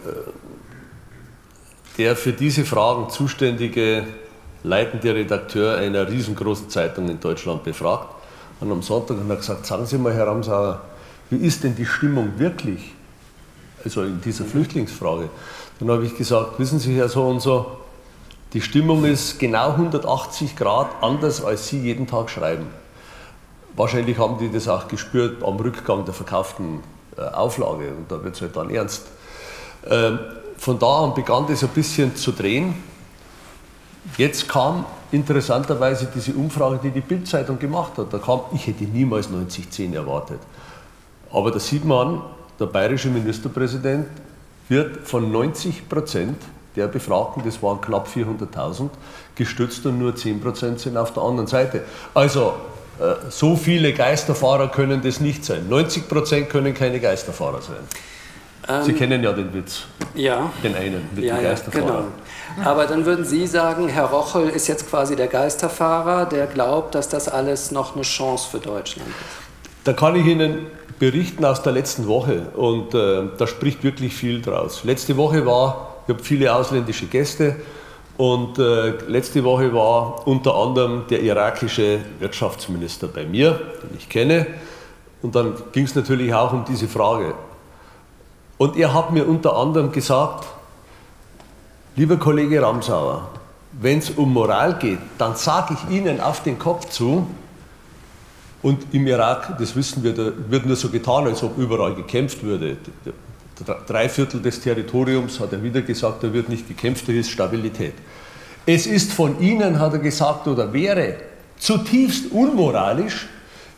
der für diese Fragen zuständige leitende Redakteur einer riesengroßen Zeitung in Deutschland befragt. Und am Sonntag hat er gesagt, sagen Sie mal, Herr Ramsauer, wie ist denn die Stimmung wirklich? Also in dieser Flüchtlingsfrage. Dann habe ich gesagt, wissen Sie, Herr so und so, die Stimmung ist genau hundertachtzig Grad anders, als Sie jeden Tag schreiben. Wahrscheinlich haben die das auch gespürt am Rückgang der verkauften äh, Auflage und da wird es halt dann ernst. Ähm, von da an begann das ein bisschen zu drehen. Jetzt kam interessanterweise diese Umfrage, die die Bild-Zeitung gemacht hat. Da kam, ich hätte niemals neunzig zehn erwartet. Aber da sieht man, der bayerische Ministerpräsident wird von neunzig Prozent der Befragten, das waren knapp vierhunderttausend, gestützt und nur zehn Prozent sind auf der anderen Seite. Also äh, so viele Geisterfahrer können das nicht sein. neunzig Prozent können keine Geisterfahrer sein. Ähm, Sie kennen ja den Witz, ja. den einen mit ja, dem Geisterfahrer. Ja, genau. Aber dann würden Sie sagen, Herr Rocholl ist jetzt quasi der Geisterfahrer, der glaubt, dass das alles noch eine Chance für Deutschland ist. Da kann ich Ihnen berichten aus der letzten Woche und äh, da spricht wirklich viel draus. Letzte Woche war, ich habe viele ausländische Gäste und äh, letzte Woche war unter anderem der irakische Wirtschaftsminister bei mir, den ich kenne, und dann ging es natürlich auch um diese Frage. Und er hat mir unter anderem gesagt, lieber Kollege Ramsauer, wenn es um Moral geht, dann sage ich Ihnen auf den Kopf zu, und im Irak, das wissen wir, da wird nur so getan, als ob überall gekämpft würde. Drei Viertel des Territoriums, hat er wieder gesagt, da wird nicht gekämpft, da ist Stabilität. Es ist von Ihnen, hat er gesagt, oder wäre zutiefst unmoralisch,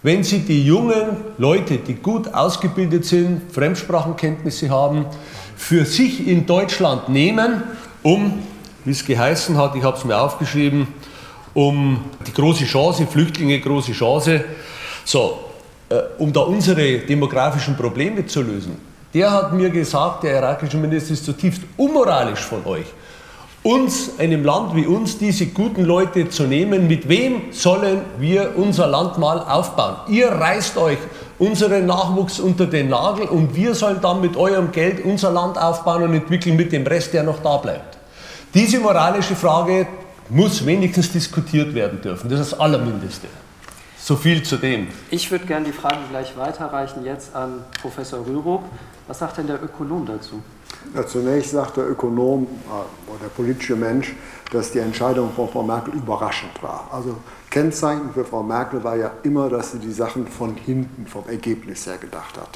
wenn Sie die jungen Leute, die gut ausgebildet sind, Fremdsprachenkenntnisse haben, für sich in Deutschland nehmen, um, wie es geheißen hat, ich habe es mir aufgeschrieben, um die große Chance, Flüchtlinge, große Chance, so, äh, um da unsere demografischen Probleme zu lösen. Der hat mir gesagt, der irakische Minister, ist zutiefst unmoralisch von euch, uns, einem Land wie uns, diese guten Leute zu nehmen. Mit wem sollen wir unser Land mal aufbauen? Ihr reißt euch unseren Nachwuchs unter den Nagel und wir sollen dann mit eurem Geld unser Land aufbauen und entwickeln mit dem Rest, der noch da bleibt. Diese moralische Frage muss wenigstens diskutiert werden dürfen. Das ist das Allermindeste. So viel zu dem. Ich würde gerne die Frage gleich weiterreichen jetzt an Professor Rürup. Was sagt denn der Ökonom dazu? Ja, zunächst sagt der Ökonom oder der politische Mensch, dass die Entscheidung von Frau Merkel überraschend war. Also Kennzeichen für Frau Merkel war ja immer, dass sie die Sachen von hinten, vom Ergebnis her gedacht hat.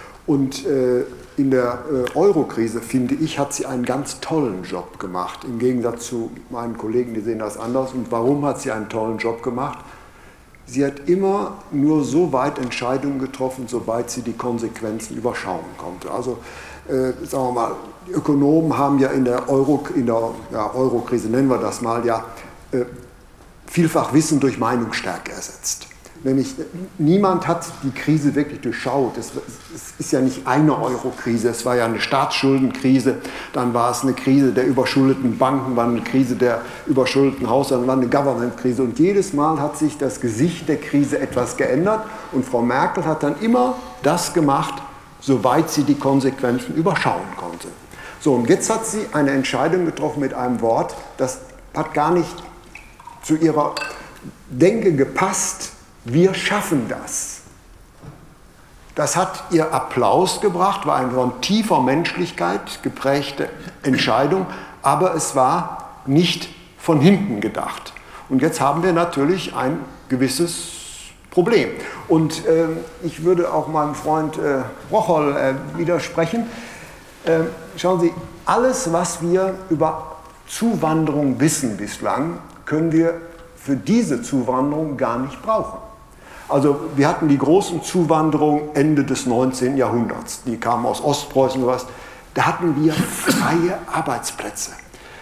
Und äh, in der äh, Euro-Krise, finde ich, hat sie einen ganz tollen Job gemacht. Im Gegensatz zu meinen Kollegen, die sehen das anders. Und warum hat sie einen tollen Job gemacht? Sie hat immer nur so weit Entscheidungen getroffen, soweit sie die Konsequenzen überschauen konnte. Also äh, sagen wir mal, die Ökonomen haben ja in der Euro, in der ja, Euro-Krise, nennen wir das mal, ja äh, vielfach Wissen durch Meinungsstärke ersetzt. Nämlich niemand hat die Krise wirklich durchschaut. Es, es ist ja nicht eine Euro-Krise, es war ja eine Staatsschuldenkrise, dann war es eine Krise der überschuldeten Banken, war eine Krise der überschuldeten Haushalte, war eine Government-Krise. Und jedes Mal hat sich das Gesicht der Krise etwas geändert und Frau Merkel hat dann immer das gemacht, soweit sie die Konsequenzen überschauen konnte. So, und jetzt hat sie eine Entscheidung getroffen mit einem Wort, das hat gar nicht zu ihrer Denke gepasst. Wir schaffen das. Das hat ihr Applaus gebracht, war eine von tiefer Menschlichkeit geprägte Entscheidung, aber es war nicht von hinten gedacht. Und jetzt haben wir natürlich ein gewisses Problem. Und äh, ich würde auch meinem Freund äh, Rocholl äh, widersprechen. Äh, schauen Sie, alles, was wir über Zuwanderung wissen bislang, können wir für diese Zuwanderung gar nicht brauchen. Also wir hatten die großen Zuwanderungen Ende des neunzehnten Jahrhunderts, die kamen aus Ostpreußen und was. Da hatten wir freie Arbeitsplätze.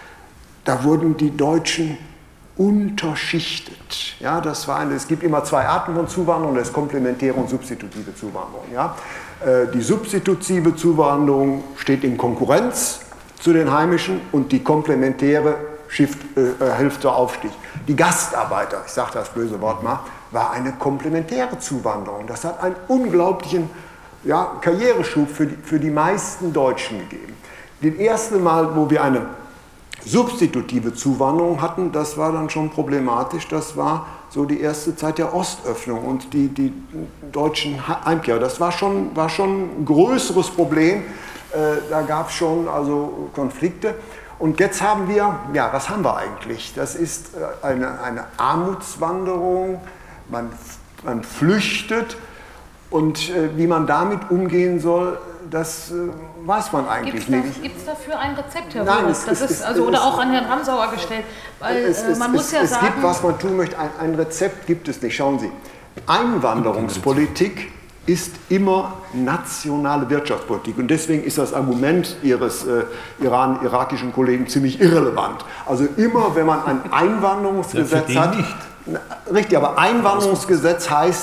Da wurden die Deutschen unterschichtet. Ja, das war eine, es gibt immer zwei Arten von Zuwanderung, das ist komplementäre und substitutive Zuwanderung. Ja. Die substitutive Zuwanderung steht in Konkurrenz zu den heimischen und die komplementäre Shift, äh, hilft zur Aufstieg. Die Gastarbeiter, ich sage das böse Wort mal, war eine komplementäre Zuwanderung. Das hat einen unglaublichen ja, Karriereschub für die, für die meisten Deutschen gegeben. Das erste Mal, wo wir eine substitutive Zuwanderung hatten, das war dann schon problematisch. Das war so die erste Zeit der Ostöffnung und die, die deutschen Heimkehrer. Das war schon, war schon ein größeres Problem. Äh, da gab es schon also Konflikte. Und jetzt haben wir, ja, was haben wir eigentlich? Das ist eine, eine Armutswanderung, man, man flüchtet und äh, wie man damit umgehen soll, das äh, weiß man eigentlich Gibt's nicht. Gibt es dafür ein Rezept, Herr Nein, Rürup? es, das es, ist, also, es, oder auch an Herrn Ramsauer gestellt, weil es, äh, man es, muss es, ja es sagen... gibt, was man tun möchte, ein, ein Rezept gibt es nicht. Schauen Sie, Einwanderungspolitik ist immer nationale Wirtschaftspolitik. Und deswegen ist das Argument Ihres äh, Iran, irakischen Kollegen ziemlich irrelevant. Also immer, wenn man ein Einwanderungsgesetz ja, hat... Nicht. Na, richtig, aber Einwanderungsgesetz heißt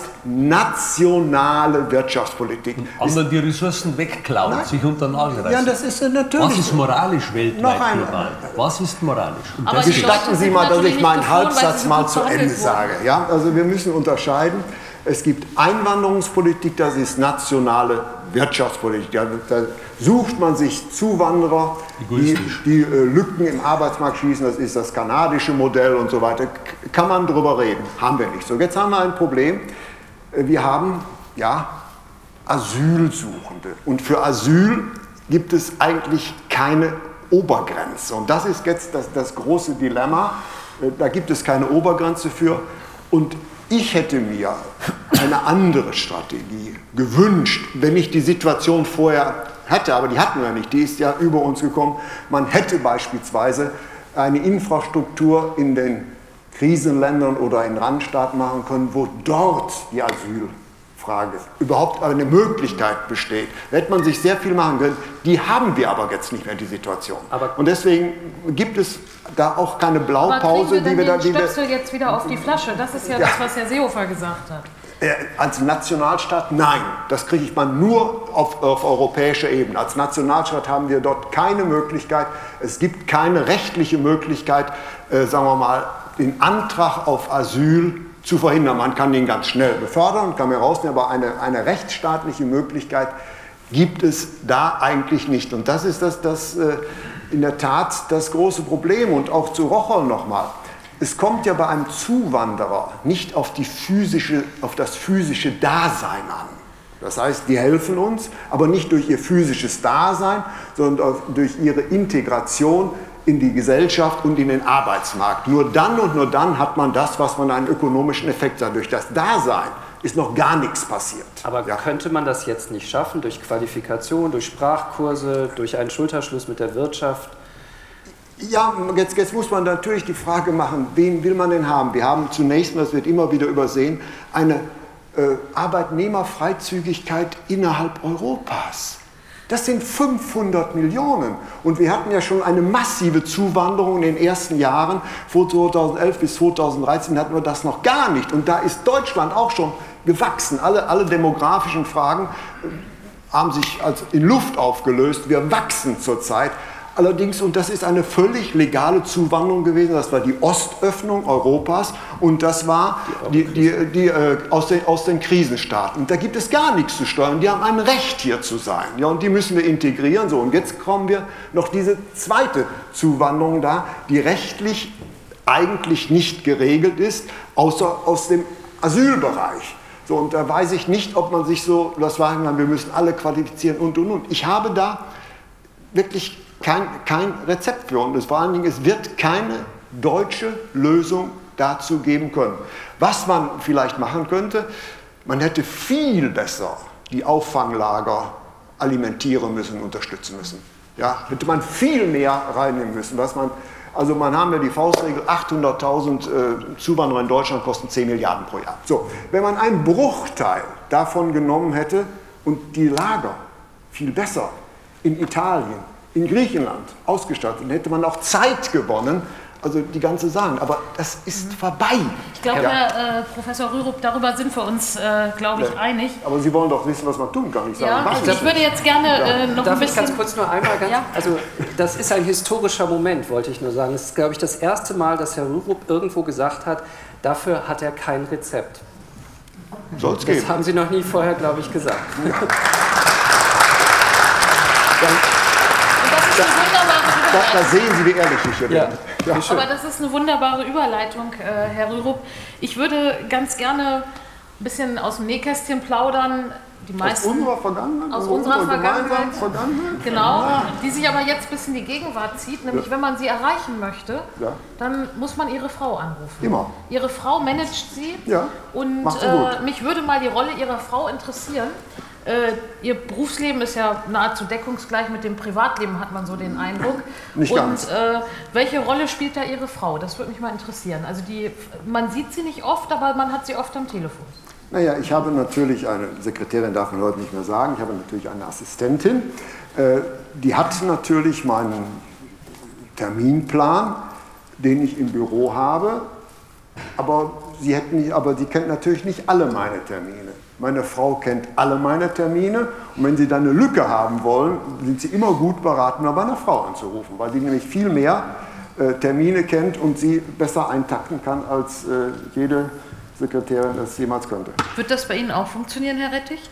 nationale Wirtschaftspolitik. Und anderen die Ressourcen wegklauen, Nein. sich unter den Nagel reißen. Ja, das ist natürlich... Was ist moralisch weltweit Noch ein- global? Was ist moralisch? Und Aber das die ist- Gestatten Leute Sie sind mal, dass natürlich ich nicht meinen geflohen, weil Halbsatz sie mal gut zu Ende behandelt sage. Ja? Also wir müssen unterscheiden. Es gibt Einwanderungspolitik, das ist nationale Wirtschaftspolitik. Da, da sucht man sich Zuwanderer, die, Egoistisch. die äh, Lücken im Arbeitsmarkt schließen. Das ist das kanadische Modell und so weiter. K- Kann man drüber reden. Haben wir nicht. So, jetzt haben wir ein Problem. Äh, Wir haben ja Asylsuchende. Und für Asyl gibt es eigentlich keine Obergrenze. Und das ist jetzt das, das große Dilemma. Äh, Da gibt es keine Obergrenze für. Und ich hätte mir eine andere Strategie gewünscht, wenn ich die Situation vorher hätte, aber die hatten wir nicht, die ist ja über uns gekommen. Man hätte beispielsweise eine Infrastruktur in den Krisenländern oder in Randstaaten machen können, wo dort die Asylfrage überhaupt eine Möglichkeit besteht. Da hätte man sich sehr viel machen können. Die haben wir aber jetzt nicht mehr, die Situation. Aber und deswegen gibt es da auch keine Blaupause, aber die wir da... die Stöpsel jetzt wieder auf die Flasche? Das ist ja, ja. das, was Herr Seehofer gesagt hat. Als Nationalstaat nein, das kriege ich mal nur auf, auf europäischer Ebene. Als Nationalstaat haben wir dort keine Möglichkeit, es gibt keine rechtliche Möglichkeit, äh, sagen wir mal, den Antrag auf Asyl zu verhindern. Man kann ihn ganz schnell befördern, kann mir rausnehmen, aber eine, eine rechtsstaatliche Möglichkeit gibt es da eigentlich nicht. Und das ist das, das äh, in der Tat das große Problem. Und auch zu Rocholl nochmal. Es kommt ja bei einem Zuwanderer nicht auf, die physische, auf das physische Dasein an. Das heißt, die helfen uns, aber nicht durch ihr physisches Dasein, sondern durch ihre Integration in die Gesellschaft und in den Arbeitsmarkt. Nur dann und nur dann hat man das, was man einen ökonomischen Effekt hat. Durch das Dasein ist noch gar nichts passiert. Aber ja. könnte man das jetzt nicht schaffen, durch Qualifikation, durch Sprachkurse, durch einen Schulterschluss mit der Wirtschaft? Ja, jetzt, jetzt muss man natürlich die Frage machen, wen will man denn haben? Wir haben zunächst, und das wird immer wieder übersehen, eine äh, Arbeitnehmerfreizügigkeit innerhalb Europas. Das sind fünfhundert Millionen. Und wir hatten ja schon eine massive Zuwanderung in den ersten Jahren. Von zweitausendelf bis zweitausenddreizehn hatten wir das noch gar nicht. Und da ist Deutschland auch schon gewachsen. Alle, alle demografischen Fragen haben sich als in Luft aufgelöst. Wir wachsen zurzeit. Allerdings, und das ist eine völlig legale Zuwanderung gewesen, das war die Ostöffnung Europas und das war die, die, die, die, äh, aus, den, aus den Krisenstaaten. Und da gibt es gar nichts zu steuern, die haben ein Recht hier zu sein. Ja, und die müssen wir integrieren. So, und jetzt kommen wir noch diese zweite Zuwanderung da, die rechtlich eigentlich nicht geregelt ist, außer aus dem Asylbereich. So, und da weiß ich nicht, ob man sich so, das sagen kann, wir müssen alle qualifizieren und, und, und. Ich habe da wirklich Kein, kein Rezept für uns. Vor allen Dingen, es wird keine deutsche Lösung dazu geben können. Was man vielleicht machen könnte, man hätte viel besser die Auffanglager alimentieren müssen, unterstützen müssen. Ja, hätte man viel mehr reinnehmen müssen. Was man, also man haben ja die Faustregel, achthunderttausend äh, Zuwanderer in Deutschland kosten zehn Milliarden pro Jahr. So, wenn man einen Bruchteil davon genommen hätte und die Lager viel besser in Italien, in Griechenland ausgestattet, dann hätte man auch Zeit gewonnen, also die ganze Sache. Aber das ist mhm. vorbei. Ich glaube, ja. Herr äh, Professor Rürup, darüber sind wir uns, äh, glaube ich, ja. einig. Aber Sie wollen doch wissen, was man tun kann. Ich, ja, sagen, ich, ich würde jetzt gerne ja. äh, noch Darf ein bisschen... Darf ich ganz kurz nur einmal ganz... Ja. Also das ist ein historischer Moment, wollte ich nur sagen. Es ist, glaube ich, das erste Mal, dass Herr Rürup irgendwo gesagt hat, dafür hat er kein Rezept. Soll's geben. Das haben Sie noch nie vorher, glaube ich, gesagt. Ja. Das ist eine wunderbare Überleitung. Da, da sehen Sie, wie ehrlich ich hier bin. Ja. Ja. Aber das ist eine wunderbare Überleitung, äh, Herr Rürup. Ich würde ganz gerne ein bisschen aus dem Nähkästchen plaudern. Die meisten, aus unserer Vergangenheit? Aus unserer Vergangenheit, Vergangenheit? Genau, ja. die sich aber jetzt bis in die Gegenwart zieht. Nämlich, ja. wenn man sie erreichen möchte, ja. dann muss man ihre Frau anrufen. Immer. Ihre Frau managt sie. Ja. Und Macht sie äh, gut. mich würde mal die Rolle Ihrer Frau interessieren. Äh, ihr Berufsleben ist ja nahezu deckungsgleich mit dem Privatleben, hat man so den Eindruck. Nicht Und ganz. Äh, welche Rolle spielt da Ihre Frau? Das würde mich mal interessieren. Also die, man sieht sie nicht oft, aber man hat sie oft am Telefon. Naja, ich habe natürlich eine Sekretärin, darf man heute nicht mehr sagen, ich habe natürlich eine Assistentin. Äh, die hat natürlich meinen Terminplan, den ich im Büro habe, aber sie, hat nicht, aber sie kennt natürlich nicht alle meine Termine. Meine Frau kennt alle meine Termine und wenn Sie dann eine Lücke haben wollen, sind Sie immer gut beraten, bei meiner Frau anzurufen, weil die nämlich viel mehr äh, Termine kennt und sie besser eintakten kann, als äh, jede Sekretärin das jemals könnte. Wird das bei Ihnen auch funktionieren, Herr Rettich?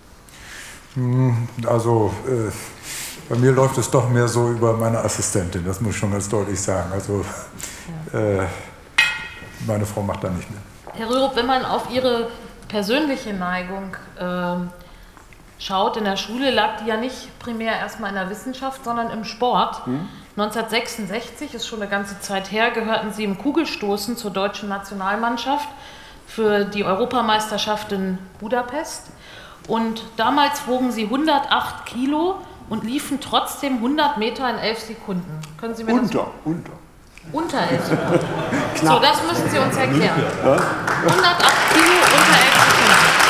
Also äh, bei mir läuft es doch mehr so über meine Assistentin, das muss ich schon ganz deutlich sagen. Also äh, meine Frau macht da nicht mehr. Herr Rürup, wenn man auf Ihre persönliche Neigung äh, schaut, in der Schule lag die ja nicht primär erstmal in der Wissenschaft, sondern im Sport. Mhm. neunzehnhundertsechsundsechzig, ist schon eine ganze Zeit her, gehörten Sie im Kugelstoßen zur deutschen Nationalmannschaft für die Europameisterschaft in Budapest. Und damals wogen Sie hundertacht Kilo und liefen trotzdem hundert Meter in elf Sekunden. Können Sie mir unter, das... Unter, Unter elf Sekunden. So, das müssen Sie uns erklären. hundertacht Kilo unter elf Sekunden.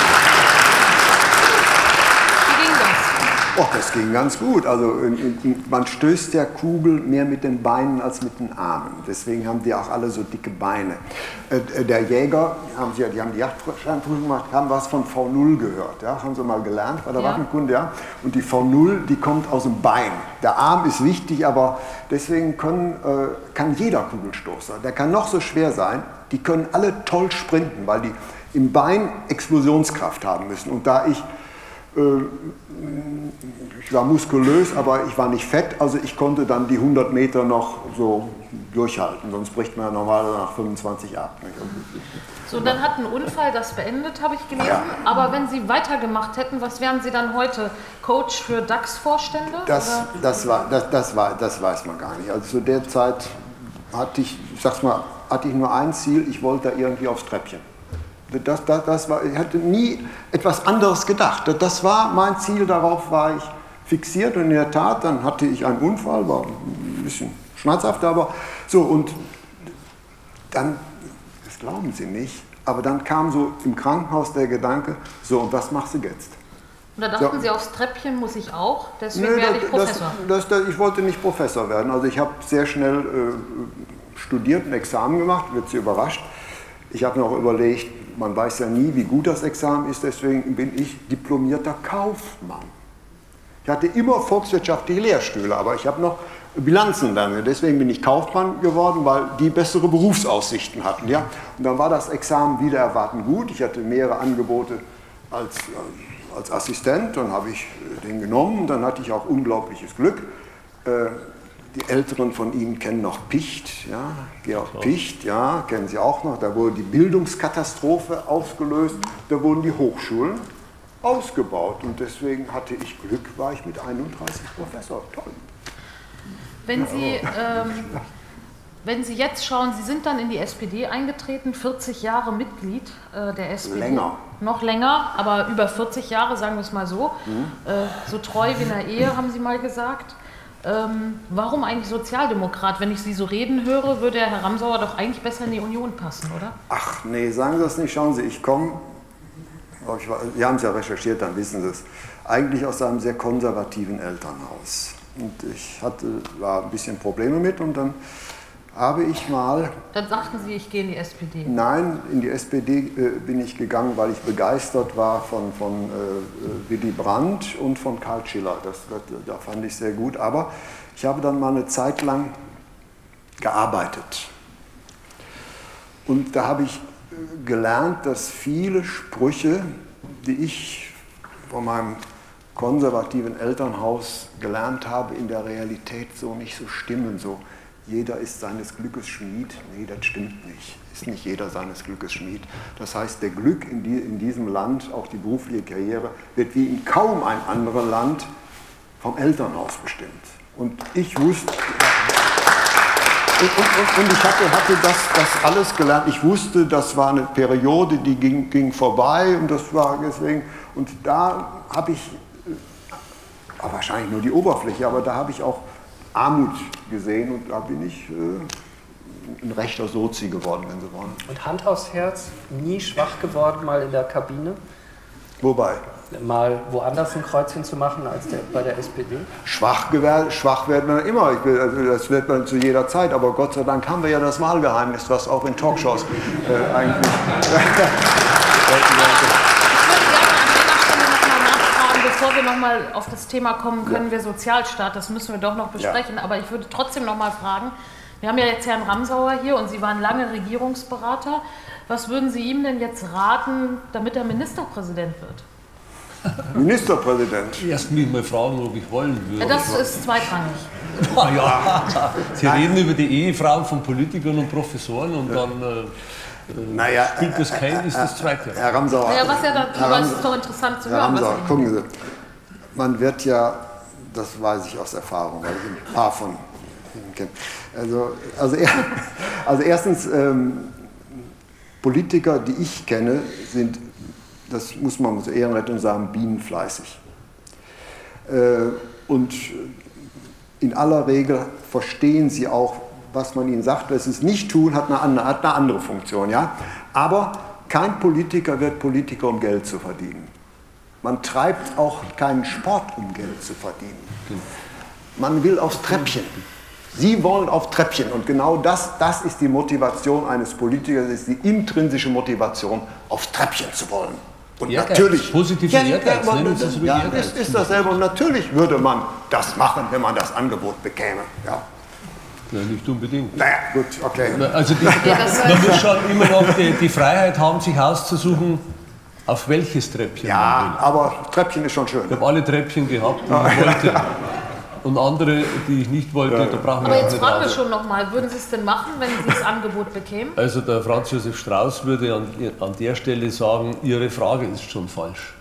Wie ging das? Oh, das ging ganz gut. Also man stößt der Kugel mehr mit den Beinen als mit den Armen. Deswegen haben die auch alle so dicke Beine. Der Jäger, haben sie, die haben die Jagdschein-Prüfung gemacht, haben was von V null gehört. Ja? Haben sie mal gelernt bei der Ja. Waffenkunde. Ja? Und die V null, die kommt aus dem Bein. Der Arm ist wichtig, aber deswegen können, äh, kann jeder Kugelstoßer, der kann noch so schwer sein, die können alle toll sprinten, weil die im Bein Explosionskraft haben müssen. Und da ich Ich war muskulös, aber ich war nicht fett, also ich konnte dann die hundert Meter noch so durchhalten, sonst bricht man ja normalerweise nach fünfundzwanzig ab. So, dann hat ein Unfall das beendet, habe ich gelesen. Ja. Aber wenn Sie weitergemacht hätten, was wären Sie dann heute? Coach für DAX-Vorstände? Das, das, war, das, das, war, das weiß man gar nicht. Also zu der Zeit hatte ich, ich sag's mal, hatte ich nur ein Ziel, ich wollte da irgendwie aufs Treppchen. Das, das, das war, ich hatte nie etwas anderes gedacht. Das war mein Ziel, darauf war ich fixiert. Und in der Tat, dann hatte ich einen Unfall, war ein bisschen schmerzhaft, aber so. Und dann, das glauben Sie nicht, aber dann kam so im Krankenhaus der Gedanke, so, und was machst du jetzt? Und da dachten Ja. Sie, aufs Treppchen muss ich auch, deswegen Nö, werde ich das, Professor. das, das, ich wollte nicht Professor werden. Also ich habe sehr schnell äh, studiert, ein Examen gemacht, wird Sie überrascht. Ich habe noch überlegt, man weiß ja nie, wie gut das Examen ist, deswegen bin ich diplomierter Kaufmann. Ich hatte immer volkswirtschaftliche Lehrstühle, aber ich habe noch Bilanzen lernen. Deswegen bin ich Kaufmann geworden, weil die bessere Berufsaussichten hatten. Ja? Und dann war das Examen wieder erwarten gut. Ich hatte mehrere Angebote als, als Assistent, dann habe ich den genommen. Dann hatte ich auch unglaubliches Glück. Die Älteren von Ihnen kennen noch Picht, ja? Georg Picht, ja, kennen Sie auch noch. Da wurde die Bildungskatastrophe ausgelöst, da wurden die Hochschulen ausgebaut. Und deswegen hatte ich Glück, war ich mit einunddreißig Professor. Toll. Wenn Sie, ähm, wenn Sie jetzt schauen, Sie sind dann in die S P D eingetreten, vierzig Jahre Mitglied äh, der S P D. Länger. Noch länger, aber über vierzig Jahre, sagen wir es mal so. Mhm. Äh, so treu wie in der Ehe, haben Sie mal gesagt. Ähm, warum eigentlich Sozialdemokrat? Wenn ich Sie so reden höre, würde Herr Ramsauer doch eigentlich besser in die Union passen, oder? Ach nee, sagen Sie das nicht. Schauen Sie, ich komme, Sie haben es ja recherchiert, dann wissen Sie es, eigentlich aus einem sehr konservativen Elternhaus. Und ich hatte war ein bisschen Probleme mit und dann habe ich mal... Dann sagten Sie, ich gehe in die S P D. Nein, in die S P D äh, bin ich gegangen, weil ich begeistert war von, von äh, Willy Brandt und von Karl Schiller. Das, das, da fand ich sehr gut. Aber ich habe dann mal eine Zeit lang gearbeitet. Und da habe ich gelernt, dass viele Sprüche, die ich von meinem konservativen Elternhaus gelernt habe, in der Realität so nicht so stimmen. So, jeder ist seines Glückes Schmied. Nee, das stimmt nicht. Ist nicht jeder seines Glückes Schmied. Das heißt, der Glück in, die, in diesem Land, auch die berufliche Karriere, wird wie in kaum ein anderes Land vom Elternhaus bestimmt. Und ich wusste... Und, und, und ich hatte, hatte das, das alles gelernt. Ich wusste, das war eine Periode, die ging, ging vorbei. Und das war deswegen... Und da habe ich... Wahrscheinlich nur die Oberfläche, aber da habe ich auch Armut gesehen und da bin ich äh, ein rechter Sozi geworden, wenn Sie wollen. Und Hand aufs Herz, nie schwach geworden, mal in der Kabine? Wobei? Mal woanders ein Kreuzchen zu machen als der, bei der S P D? Schwach, schwach wird man immer, ich will, also das wird man zu jeder Zeit, aber Gott sei Dank haben wir ja das Wahlgeheimnis, was auch in Talkshows äh, eigentlich... Bevor wir nochmal auf das Thema kommen, können wir Sozialstaat, das müssen wir doch noch besprechen, ja. Aber ich würde trotzdem nochmal fragen, wir haben ja jetzt Herrn Ramsauer hier und Sie waren lange Regierungsberater. Was würden Sie ihm denn jetzt raten, damit er Ministerpräsident wird? Ministerpräsident? Erst mich mal fragen, ob ich wollen würde. Ja, das ist zweitrangig. Ah, ja. Sie Nein. reden über die Ehefrauen von Politikern und Professoren und ja. dann... Äh, Naja, spielt das kein, ist das Zweite. Herr Ramsauer, naja, was ja da Herr ist doch interessant zu Herr hören. Ramsauer, was gucken Sie, man wird ja, das weiß ich aus Erfahrung, weil ich ein paar von Ihnen kenne. Also, also, also erstens, ähm, Politiker, die ich kenne, sind, das muss man zur Ehrenrettung sagen, bienenfleißig. Äh, und in aller Regel verstehen sie auch, was man ihnen sagt, dass sie es nicht tun, hat eine andere, hat eine andere Funktion. Ja? Aber kein Politiker wird Politiker, um Geld zu verdienen. Man treibt auch keinen Sport, um Geld zu verdienen. Man will aufs Treppchen. Sie wollen auf Treppchen. Und genau das, das ist die Motivation eines Politikers, das ist die intrinsische Motivation, aufs Treppchen zu wollen. Und Ehrgeiz, natürlich, positiver ja, Ehrgeiz, ja, nennen Sie es ruhig ja, Ehrgeiz. ist, ist dasselbe. Und natürlich würde man das machen, wenn man das Angebot bekäme. Ja. Nein, nicht unbedingt. Naja, gut, okay. Also die, man muss schon immer noch die, die Freiheit haben, sich auszusuchen, auf welches Treppchen ja, man will. Aber Treppchen ist schon schön. Ich habe alle Treppchen gehabt, die ich wollte. Und andere, die ich nicht wollte, ja. Da brauchen wir Aber auch jetzt nicht fragen wir raus. schon nochmal, würden Sie es denn machen, wenn Sie das Angebot bekämen? Also der Franz Josef Strauß würde an, an der Stelle sagen, Ihre Frage ist schon falsch.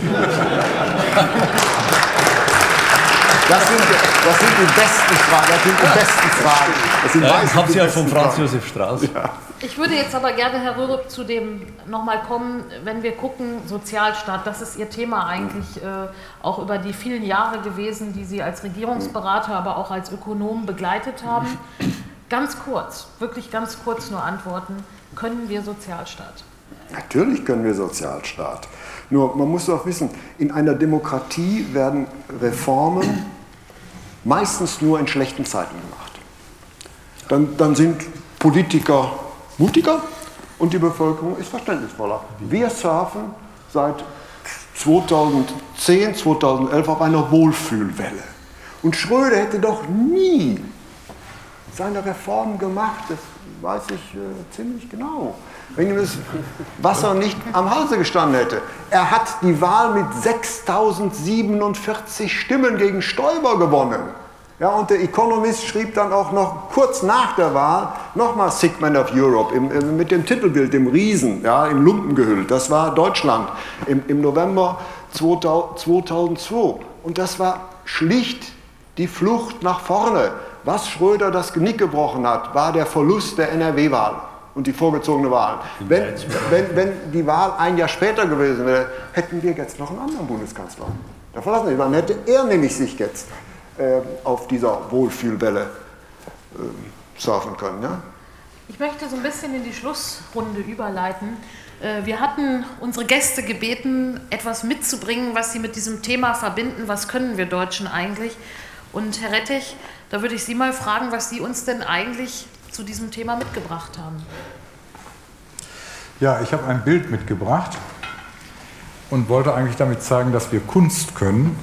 Das sind, das sind die besten Fragen. Das sind die besten Fragen. Das sind ja, ich habe sie ja von von Franz Josef Strauß. Ja. Ich würde jetzt aber gerne, Herr Rürup, zu dem nochmal kommen, wenn wir gucken, Sozialstaat, das ist Ihr Thema eigentlich äh, auch über die vielen Jahre gewesen, die Sie als Regierungsberater, aber auch als Ökonom begleitet haben. Ganz kurz, wirklich ganz kurz nur antworten, können wir Sozialstaat? Natürlich können wir Sozialstaat. Nur, man muss doch wissen, in einer Demokratie werden Reformen meistens nur in schlechten Zeiten gemacht. Dann, dann sind Politiker mutiger und die Bevölkerung ist verständnisvoller. Wir surfen seit zweitausendzehn, zweitausendelf auf einer Wohlfühlwelle. Und Schröder hätte doch nie seine Reformen gemacht, das weiß ich äh, ziemlich genau. Wenn ihm das Wasser nicht am Halse gestanden hätte. Er hat die Wahl mit sechstausendsiebenundvierzig Stimmen gegen Stoiber gewonnen. Ja, und der Economist schrieb dann auch noch kurz nach der Wahl nochmal Sick Man of Europe im, im, mit dem Titelbild, dem Riesen, ja, im Lumpen gehüllt. Das war Deutschland im, im November zweitausendzwei. Und das war schlicht die Flucht nach vorne. Was Schröder das Genick gebrochen hat, war der Verlust der N R W-Wahl und die vorgezogene Wahl. Wenn, wenn, wenn die Wahl ein Jahr später gewesen wäre, hätten wir jetzt noch einen anderen Bundeskanzler. Da verlassen wir. Dann hätte er nämlich sich jetzt äh, auf dieser Wohlfühlwelle äh, surfen können. Ja? Ich möchte so ein bisschen in die Schlussrunde überleiten. Äh, wir hatten unsere Gäste gebeten, etwas mitzubringen, was sie mit diesem Thema verbinden. Was können wir Deutschen eigentlich? Und Herr Rettich, da würde ich Sie mal fragen, was Sie uns denn eigentlich zu diesem Thema mitgebracht haben. Ja, ich habe ein Bild mitgebracht und wollte eigentlich damit zeigen, dass wir Kunst können.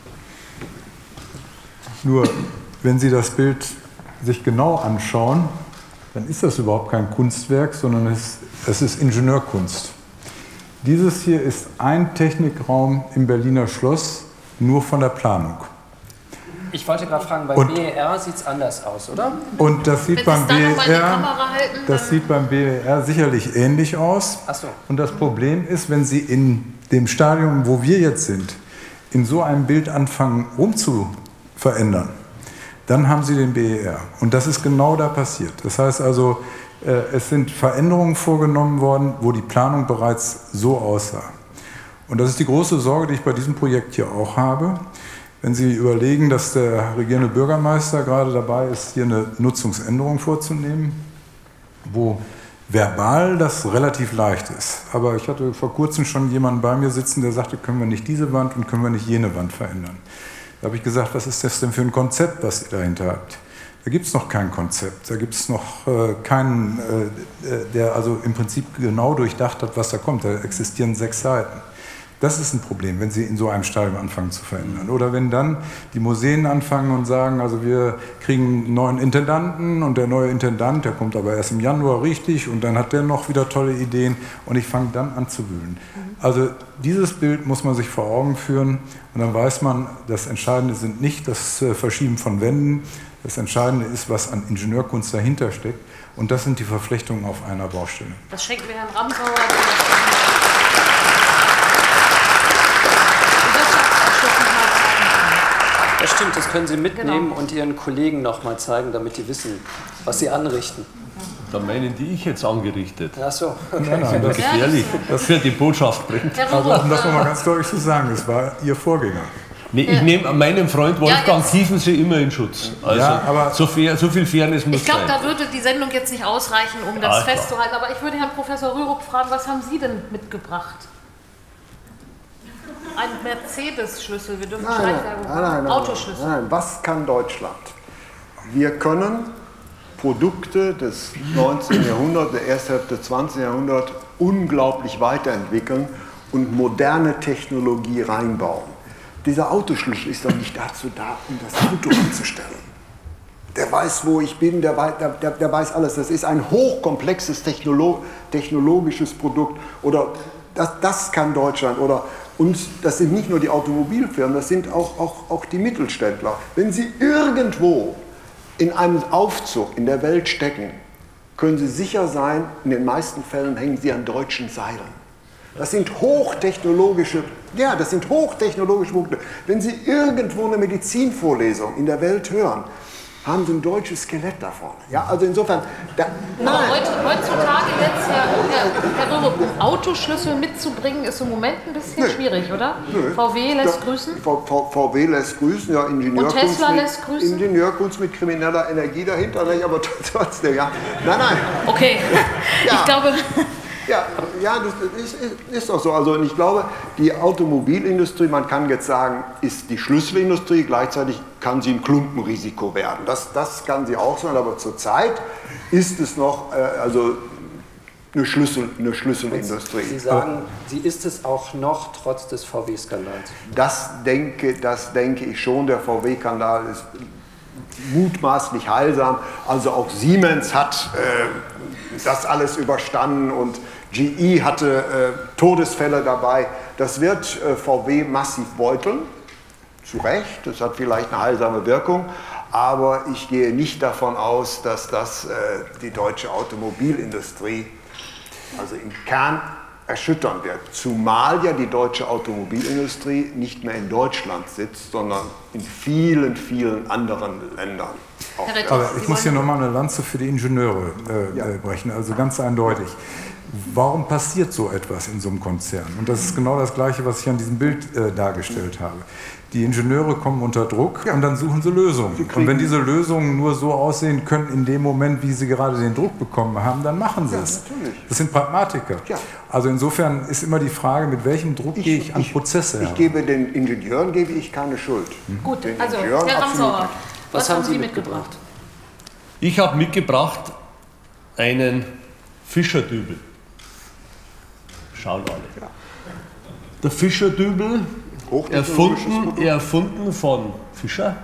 Nur, wenn Sie das Bild sich genau anschauen, dann ist das überhaupt kein Kunstwerk, sondern es, es ist Ingenieurkunst. Dieses hier ist ein Technikraum im Berliner Schloss, nur von der Planung. Ich wollte gerade fragen, beim und, B E R sieht es anders aus, oder? Und das sieht, beim B E R, halten, das sieht beim B E R sicherlich ähnlich aus. Ach so. Und das Problem ist, wenn Sie in dem Stadium, wo wir jetzt sind, in so einem Bild anfangen rumzuverändern, dann haben Sie den B E R. Und das ist genau da passiert. Das heißt also, es sind Veränderungen vorgenommen worden, wo die Planung bereits so aussah. Und das ist die große Sorge, die ich bei diesem Projekt hier auch habe. Wenn Sie überlegen, dass der regierende Bürgermeister gerade dabei ist, hier eine Nutzungsänderung vorzunehmen, wo verbal das relativ leicht ist. Aber ich hatte vor kurzem schon jemanden bei mir sitzen, der sagte, können wir nicht diese Wand und können wir nicht jene Wand verändern. Da habe ich gesagt, was ist das denn für ein Konzept, was ihr dahinter habt? Da gibt es noch kein Konzept, da gibt es noch äh, keinen, äh, der also im Prinzip genau durchdacht hat, was da kommt. Da existieren sechs Seiten. Das ist ein Problem, wenn Sie in so einem Stadium anfangen zu verändern. Oder wenn dann die Museen anfangen und sagen, also wir kriegen einen neuen Intendanten und der neue Intendant, der kommt aber erst im Januar richtig und dann hat der noch wieder tolle Ideen und ich fange dann an zu wühlen. Also dieses Bild muss man sich vor Augen führen und dann weiß man, das Entscheidende sind nicht das Verschieben von Wänden, das Entscheidende ist, was an Ingenieurkunst dahinter steckt und das sind die Verflechtungen auf einer Baustelle. Das schenken wir Herrn Ramsauer. Das stimmt, das können Sie mitnehmen Genau. und Ihren Kollegen nochmal zeigen, damit die wissen, was sie anrichten. Da meinen die ich jetzt angerichtet. Ach so, okay. Nein, nein, das, Gefährlich, das für die Botschaft bringt. Herr also, um Rürup, das nochmal ganz deutlich zu sagen, es war Ihr Vorgänger. Nee, ich nehme meinen Freund Wolfgang ja, Tiefensee immer in Schutz. Also ja, aber so, fair, so viel Fairness muss Ich glaube, sein. da würde die Sendung jetzt nicht ausreichen, um das Ah, festzuhalten. Aber ich würde Herrn Professor Rürup fragen, was haben Sie denn mitgebracht? Ein Mercedes-Schlüssel, wir dürfen Nein, nein, Schleichwerbung nein, nein, machen. nein, Autoschlüssel. nein, was kann Deutschland? Wir können Produkte des neunzehnten Jahrhunderts, der ersten Hälfte des zwanzigsten Jahrhunderts unglaublich weiterentwickeln und moderne Technologie reinbauen. Dieser Autoschlüssel ist doch nicht dazu da, um das Auto anzustellen. Der weiß, wo ich bin, der weiß, der, der weiß alles. Das ist ein hochkomplexes Technolo technologisches Produkt. Oder das, das kann Deutschland. Oder, und das sind nicht nur die Automobilfirmen, das sind auch, auch, auch die Mittelständler. Wenn sie irgendwo in einem Aufzug in der Welt stecken, können Sie sicher sein, in den meisten Fällen hängen sie an deutschen Seilen. Das sind hochtechnologische, ja, das sind hochtechnologische Punkte. Wenn Sie irgendwo eine Medizinvorlesung in der Welt hören, haben Sie ein deutsches Skelett da vorne. Ja, also insofern, da, nein. Aber heute, heutzutage jetzt, Herr, Herr, Herr Rürup, einen Autoschlüssel mitzubringen, ist im Moment ein bisschen Nö. schwierig, oder? Nö. V W lässt Ja, grüßen? V- V- VW lässt grüßen, ja, Ingenieurkunst, Und Tesla mit, lässt grüßen? Ingenieurkunst mit krimineller Energie dahinter, nicht? Aber trotzdem, ja. Nein, nein. Okay, Ja. ich glaube... Ja, ja, das ist, ist, ist doch so. Also, und ich glaube, die Automobilindustrie, man kann jetzt sagen, ist die Schlüsselindustrie, gleichzeitig kann sie ein Klumpenrisiko werden. Das, das kann sie auch sein, aber zurzeit ist es noch äh, also eine, Schlüssel, eine Schlüsselindustrie. Sie sagen, sie ist es auch noch trotz des V W-Skandals. Das denke, das denke ich schon. Der V W-Skandal ist mutmaßlich heilsam. Also auch Siemens hat äh, das alles überstanden und G E hatte äh, Todesfälle dabei. Das wird äh, V W massiv beuteln. Zu Recht, das hat vielleicht eine heilsame Wirkung. Aber ich gehe nicht davon aus, dass das äh, die deutsche Automobilindustrie also im Kern erschüttern wird. Zumal ja die deutsche Automobilindustrie nicht mehr in Deutschland sitzt, sondern in vielen, vielen anderen Ländern. Herr Rettich, Aber Sie ich muss hier wollen- nochmal eine Lanze für die Ingenieure äh, Ja. äh, brechen, also ganz eindeutig. Warum passiert so etwas in so einem Konzern? Und das ist genau das Gleiche, was ich an diesem Bild äh, dargestellt habe. Die Ingenieure kommen unter Druck Ja. und dann suchen sie Lösungen. kriegen- Und wenn diese Lösungen nur so aussehen können, in dem Moment, wie sie gerade den Druck bekommen haben, dann machen sie Ja, es. natürlich. Das sind Pragmatiker. Ja. Also insofern ist immer die Frage, mit welchem Druck gehe ich an Prozesse ich heran? gebe den Ingenieuren gebe ich keine Schuld. Gut, Den also Ingenieuren Herr absolut Ramsauer, was, haben Sie mitgebracht? Ich habe mitgebracht einen Fischerdübel. Schauen alle. Der Fischerdübel, Hochtechnologisches erfunden, Produkt. erfunden von Fischer.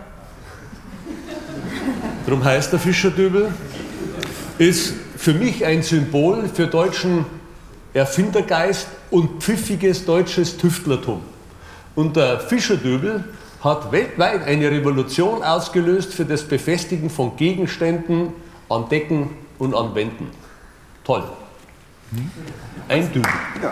Darum heißt der Fischerdübel. Ist für mich ein Symbol für deutschen Erfindergeist und pfiffiges deutsches Tüftlertum. Und der Fischerdübel hat weltweit eine Revolution ausgelöst für das Befestigen von Gegenständen an Decken und an Wänden. Toll. Ein Dübel. Um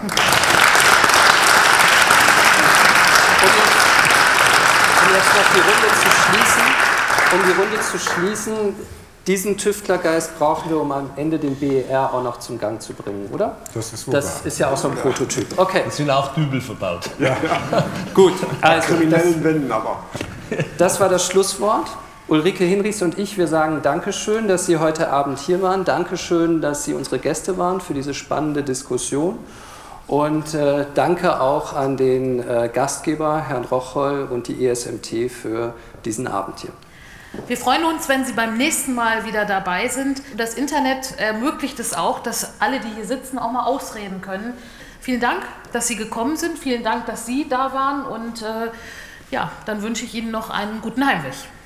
jetzt noch die Runde zu schließen, um die Runde zu schließen, diesen Tüftlergeist brauchen wir, um am Ende den B E R auch noch zum Gang zu bringen, oder? Das ist super. Das ist ja auch so ein Prototyp. Okay, Es sind auch Dübel verbaut. gut. Also, das, Kriminellen Wänden aber. das war das Schlusswort. Ulrike Hinrichs und ich, wir sagen Dankeschön, dass Sie heute Abend hier waren. Dankeschön, dass Sie unsere Gäste waren für diese spannende Diskussion. Und äh, danke auch an den äh, Gastgeber, Herrn Rocholl und die E S M T für diesen Abend hier. Wir freuen uns, wenn Sie beim nächsten Mal wieder dabei sind. Das Internet ermöglicht es auch, dass alle, die hier sitzen, auch mal ausreden können. Vielen Dank, dass Sie gekommen sind. Vielen Dank, dass Sie da waren. Und äh, ja, dann wünsche ich Ihnen noch einen guten Heimweg.